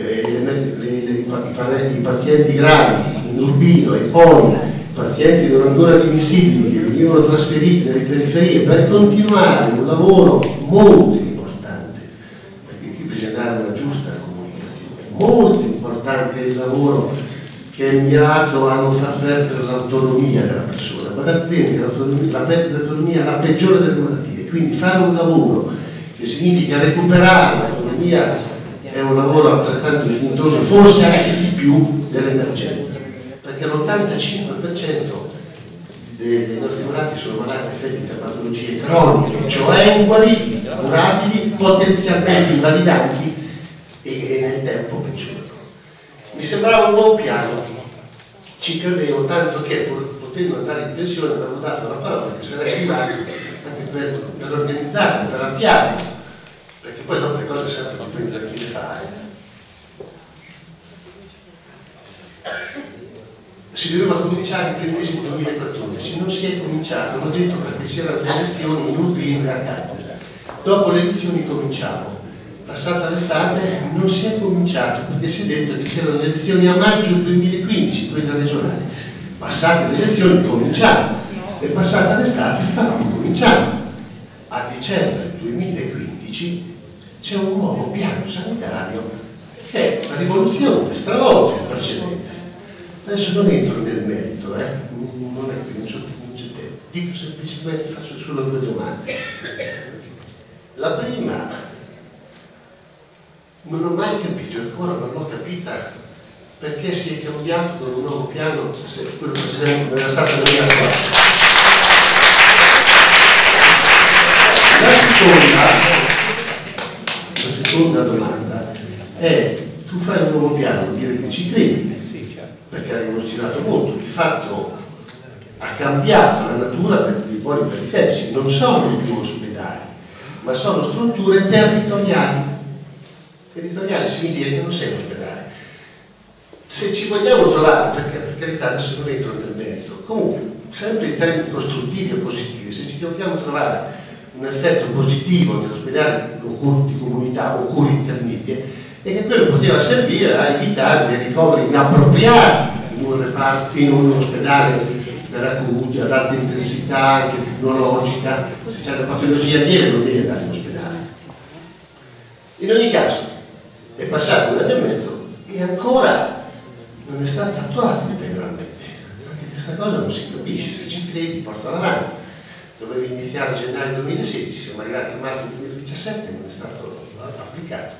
i pazienti gravi in Urbino e poi i pazienti non ancora admissibili che venivano trasferiti nelle periferie per continuare un lavoro molto importante, perché qui bisogna dare una giusta comunicazione, molto importante il lavoro che è mirato a non far perdere l'autonomia della persona. Guardate bene, la perdita di autonomia è la peggiore delle malattie, quindi fare un lavoro che significa recuperare l'autonomia è un lavoro altrettanto dignitoso, forse anche di più dell'emergenza, perché l'85% dei nostri malati sono malati affetti da patologie croniche, cioè inguaribili, curabili, potenzialmente invalidanti e nel tempo peggiorano. Mi sembrava un buon piano, ci credevo, tanto che potendo andare in pensione avevo dato la parola che sarei rimasto anche per organizzarlo, per avviarlo, perché poi dopo le cose sempre dipende da chi le fa. Si doveva cominciare il primesimo 2014, non si è cominciato, l'ho detto perché c'erano le elezioni in Urbino e a Cagliari. Dopo le elezioni cominciamo. Passata l'estate non si è cominciato perché si è detto che c'erano le elezioni a maggio 2015, quelle regionali. Passate le elezioni cominciamo e passata l'estate stavamo cominciando. A dicembre 2015 c'è un nuovo piano sanitario che è la rivoluzione, stravolge il precedente. Adesso non entro nel merito, non è qui, non c'è tempo. Dico semplicemente, faccio solo 2 domande. La prima, non ho mai capito, ancora non l'ho capita, perché si è cambiato con un nuovo piano, se quello precedente non era stato nella mia squadra. La seconda domanda è, tu fai un nuovo piano, vuol dire che ci credi, perché ha rivoluzionato molto, di fatto ha cambiato la natura dei poli periferici, non sono più ospedali, ma sono strutture territoriali. Territoriale significa che non sei un ospedale. Se ci vogliamo trovare, perché per carità adesso non entro nel merito, comunque sempre in termini costruttivi e positivi, se ci vogliamo trovare un effetto positivo nell'ospedale di comunità o cure intermedie, e che quello poteva servire a evitare dei ricoveri inappropriati in un ospedale per acute ad alta intensità anche tecnologica. Se c'è una patologia lieve non deve andare in ospedale. In ogni caso è passato un anno e mezzo e ancora non è stata attuata integralmente. Anche questa cosa non si capisce, se ci credi portala avanti. Doveva iniziare a gennaio 2016, siamo arrivati a marzo 2017 e non è stato applicato.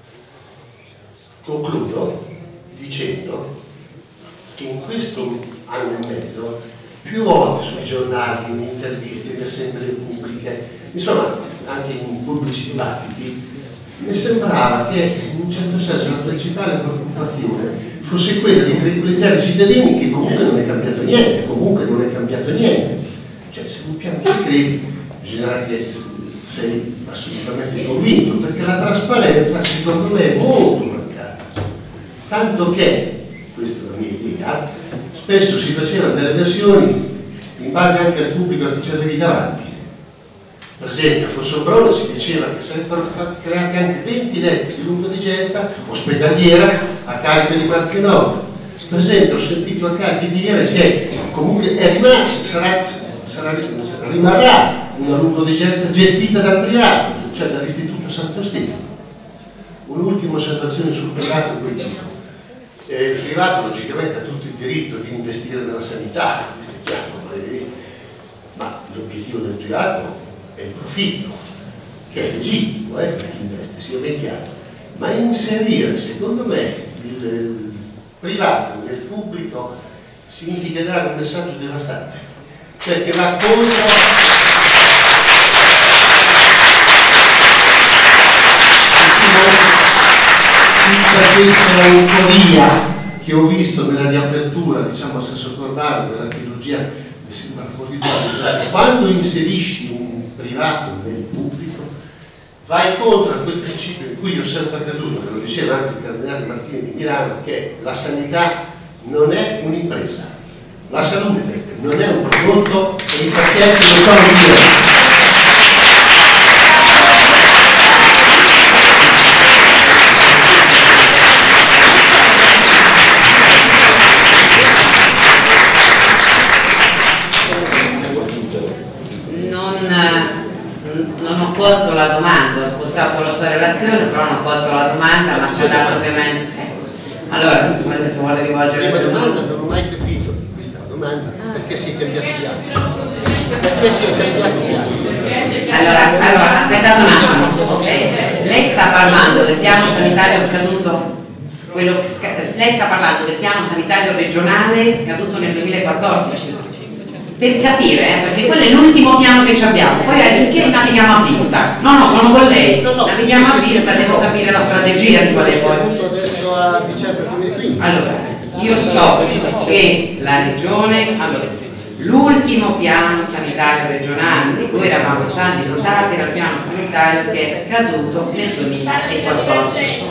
Concludo dicendo che in questo anno e mezzo più volte sui giornali, in interviste, in assemblee pubbliche, insomma anche in pubblici dibattiti, mi sembrava che in un certo senso la principale preoccupazione fosse quella di credibilizzare i cittadini che comunque non è cambiato niente, cioè se un piano ci credi bisogna che sei assolutamente convinto, perché la trasparenza secondo me è molto mancata, tanto che, questa è la mia idea, spesso si facevano delle versioni in base anche al pubblico che ci avevi davanti. Per esempio a Fossombrone si diceva che sarebbero stati creati anche 20 letti di lungodegenza ospedaliera a carico di Marche Nord. Per esempio ho sentito a Cacchi dire che comunque è rimasta, rimarrà una lungodegenza gestita dal privato, cioè dall'Istituto Santo Stefano. Un'ultima osservazione sul privato politico. Il privato logicamente ha tutto il diritto di investire nella sanità, questo è chiaro, ma l'obiettivo del privato è il profitto, che è legittimo per chi investe, sia ben chiaro, ma inserire secondo me il privato nel pubblico significa dare un messaggio devastante, cioè che va contro tutta questa euforia che ho visto nella riapertura, diciamo a Sasso Corvaro, della chirurgia, mi sembra fuori d'ora. Quando inserisci un privato nel pubblico vai contro a quel principio in cui io ho sempre creduto, che lo diceva anche il cardinale Martini di Milano, che la sanità non è un'impresa, la salute non è un prodotto e i pazienti non sono liberi. Non ho colto la domanda, ho ascoltato la sua relazione, però non ho colto la domanda, ma ci ha dato ovviamente. Allora, se vuole rivolgere la domanda, non ho mai capito questa domanda, perché si è cambiato piano? Perché si è cambiato piano? Allora, aspettate un attimo, ok? Lei sta parlando del piano sanitario scaduto, lei sta parlando del piano sanitario regionale scaduto nel 2014. Per capire, perché quello è l'ultimo piano che abbiamo, poi perché navighiamo a vista? No, sono con lei, navighiamo a vista, devo capire la strategia di quale poi. Adesso a dicembre 2015. Allora, io so che la regione, l'ultimo piano sanitario regionale di cui eravamo stati dotati era il piano sanitario che è scaduto nel 2014.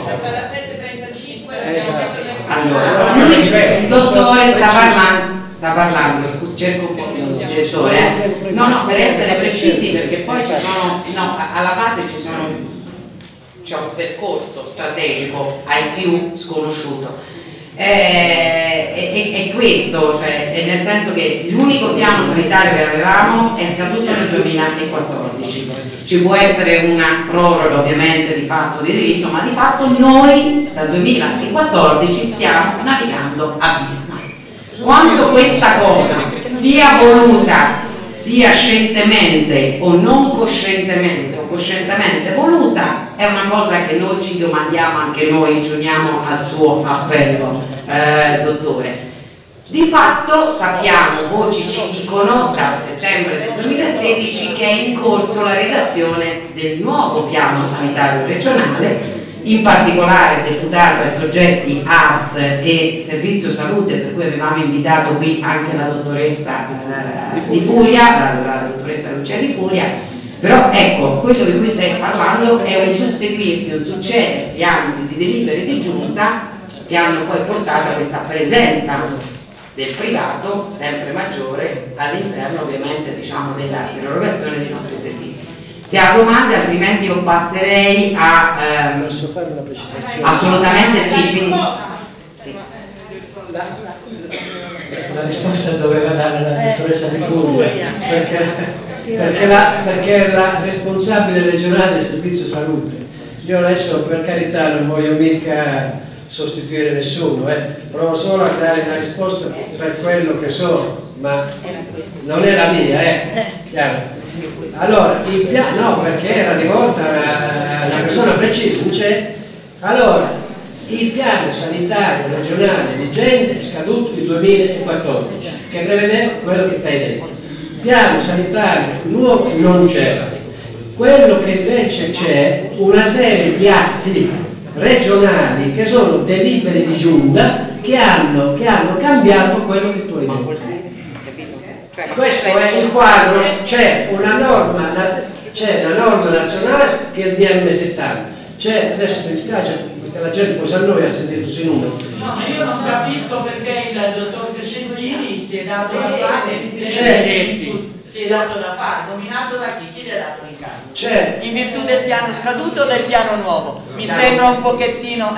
Allora, il dottore sta parlando, scusa, cerco un po' di direttore. No, per essere precisi, perché poi ci sono, alla base c'è un percorso strategico ai più sconosciuto. È questo, cioè, è nel senso che l'unico piano sanitario che avevamo è scaduto nel 2014. Ci può essere una proroga ovviamente di fatto di diritto, ma di fatto noi dal 2014 stiamo navigando a vista. Quando questa cosa sia voluta, sia scientemente o non coscientemente o coscientemente voluta, è una cosa che noi ci domandiamo, anche noi ci uniamo al suo appello, dottore. Di fatto sappiamo, voci ci dicono da settembre del 2016 che è in corso la redazione del nuovo piano sanitario regionale, in particolare deputato ai soggetti ARS e Servizio Salute, per cui avevamo invitato qui anche la dottoressa Di Furia, la dottoressa Lucia Di Furia. Però ecco, quello di cui stai parlando è un susseguirsi, un succedersi anzi di delibere di giunta che hanno poi portato a questa presenza del privato sempre maggiore all'interno ovviamente, diciamo, della erogazione dei nostri servizi. Se ha domande, altrimenti io passerei a... Posso fare una precisazione? Assolutamente sì. Sì. La risposta doveva dare la dottoressa Di Furia, perché è la responsabile regionale del servizio salute. Io adesso, per carità, non voglio mica sostituire nessuno, provo solo a dare una risposta per quello che so, ma non è la mia, chiaro. Allora, il piano, no, perché era rivolta a una persona precisa, non c'è. Allora, il piano sanitario regionale vigente è scaduto il 2014, che prevedeva quello che ti hai detto. Piano sanitario nuovo non c'era. Quello che invece c'è, una serie di atti regionali che sono delibere di giunta che hanno cambiato quello che tu hai detto. Questo è il quadro, c'è una norma nazionale che è il DM70, adesso mi dispiace perché la gente poi sa noi ha sentito questi numeri. No, ma io non capisco perché il dottor Crescentini si è dato da fare, nominato da chi? Chi gli ha dato l'incarico? In virtù del piano scaduto o del piano nuovo? Mi sembra un pochettino...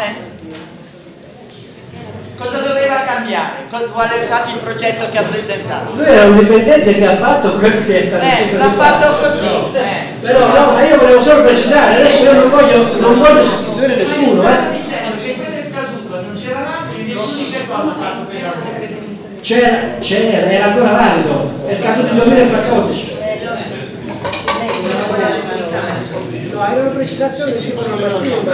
Cosa doveva cambiare? Qual è stato il progetto che ha presentato? Lui era un dipendente che ha fatto quello che è stato chiesto. L'ha fatto così. Però no, ma io volevo solo precisare, adesso io non voglio sostituire nessuno. Stavo dicendo che quello è scaduto, non c'era l'altro, in virtù di che cosa ha fatto per lavoro? C'era, era ancora valido, è scaduto nel 2014. No, era una precisazione di tipo non me lo dico.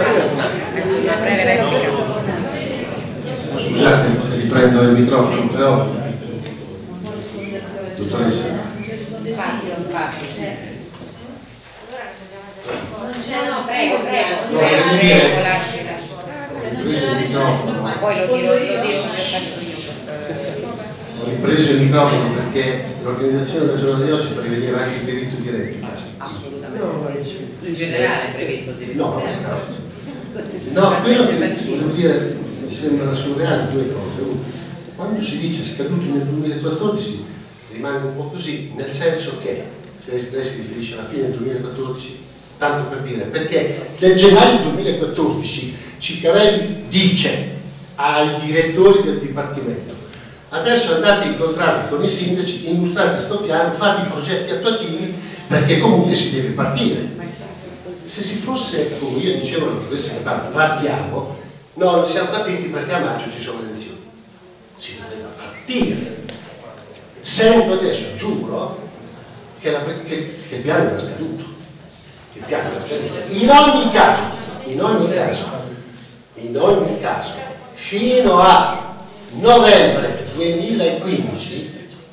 Scusate se riprendo il microfono, però dottoressa. Prego. Poi lo dirò Ho ripreso il microfono perché l'organizzazione della giornata di oggi prevedeva anche il diritto di replica. Assolutamente. In generale è previsto il diritto di replica. No, quello che volevo dire mi sembra surreale due cose. Quando si dice scaduto nel 2014 rimane un po' così, nel senso che se lei si riferisce alla fine del 2014, tanto per dire, perché nel gennaio 2014 Ciccarelli dice ai direttori del Dipartimento: adesso andate a incontrarvi con i sindaci, illustrate questo piano, fate i progetti attuativi perché comunque si deve partire. Se si fosse, come io dicevo alla dottoressa Capano, partiamo, no, non siamo partiti perché a maggio ci sono le elezioni. Si doveva partire. Sento adesso, giuro, che il piano era scaduto. In ogni caso, fino a novembre 2015,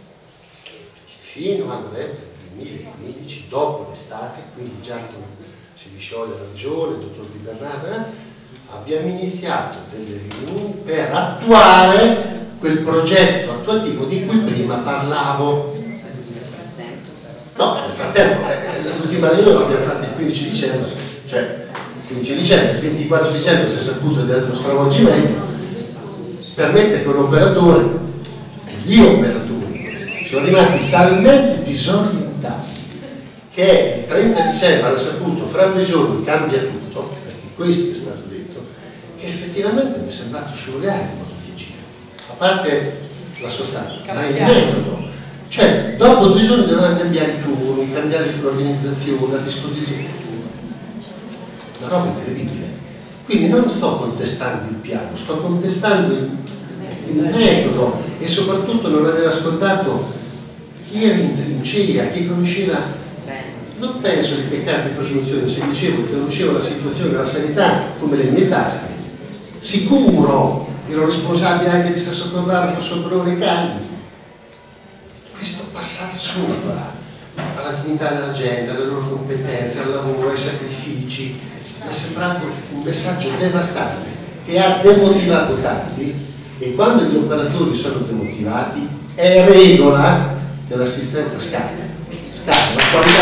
dopo l'estate, quindi già si scioglie la regione, il dottor Di Bernardo, abbiamo iniziato delle riunioni per attuare quel progetto attuativo di cui prima parlavo. No, nel frattempo, l'ultima riunione l'abbiamo fatta il 15 dicembre, cioè il 15 dicembre, il 24 dicembre si è saputo dello stravolgimento, permette che gli operatori sono rimasti talmente disorientati che il 30 dicembre hanno saputo fra 2 giorni cambia tutto, perché questo è stato detto, che effettivamente mi è sembrato surreale il modo di agire, a parte la sostanza, ma il metodo. Cioè, dopo 2 giorni dovevano cambiare i turni, cambiare l'organizzazione, la disposizione. Una roba incredibile. Quindi non sto contestando il piano, sto contestando il metodo e soprattutto non aver ascoltato chi era in trincea, chi conosceva. Non penso di peccare di presunzione se dicevo che conoscevo la situazione della sanità come le mie tasche. Sicuro ero responsabile anche di Sassocorvara, Fossobrone e Calvi. Questo passare sopra alla dignità della gente, alle loro competenze, al lavoro, ai sacrifici, mi è sembrato un messaggio devastante che ha demotivato tanti, e quando gli operatori sono demotivati è regola che l'assistenza scade, la qualità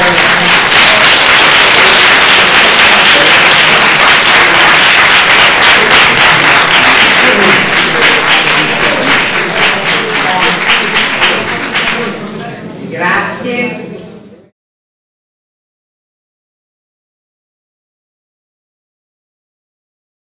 Grazie.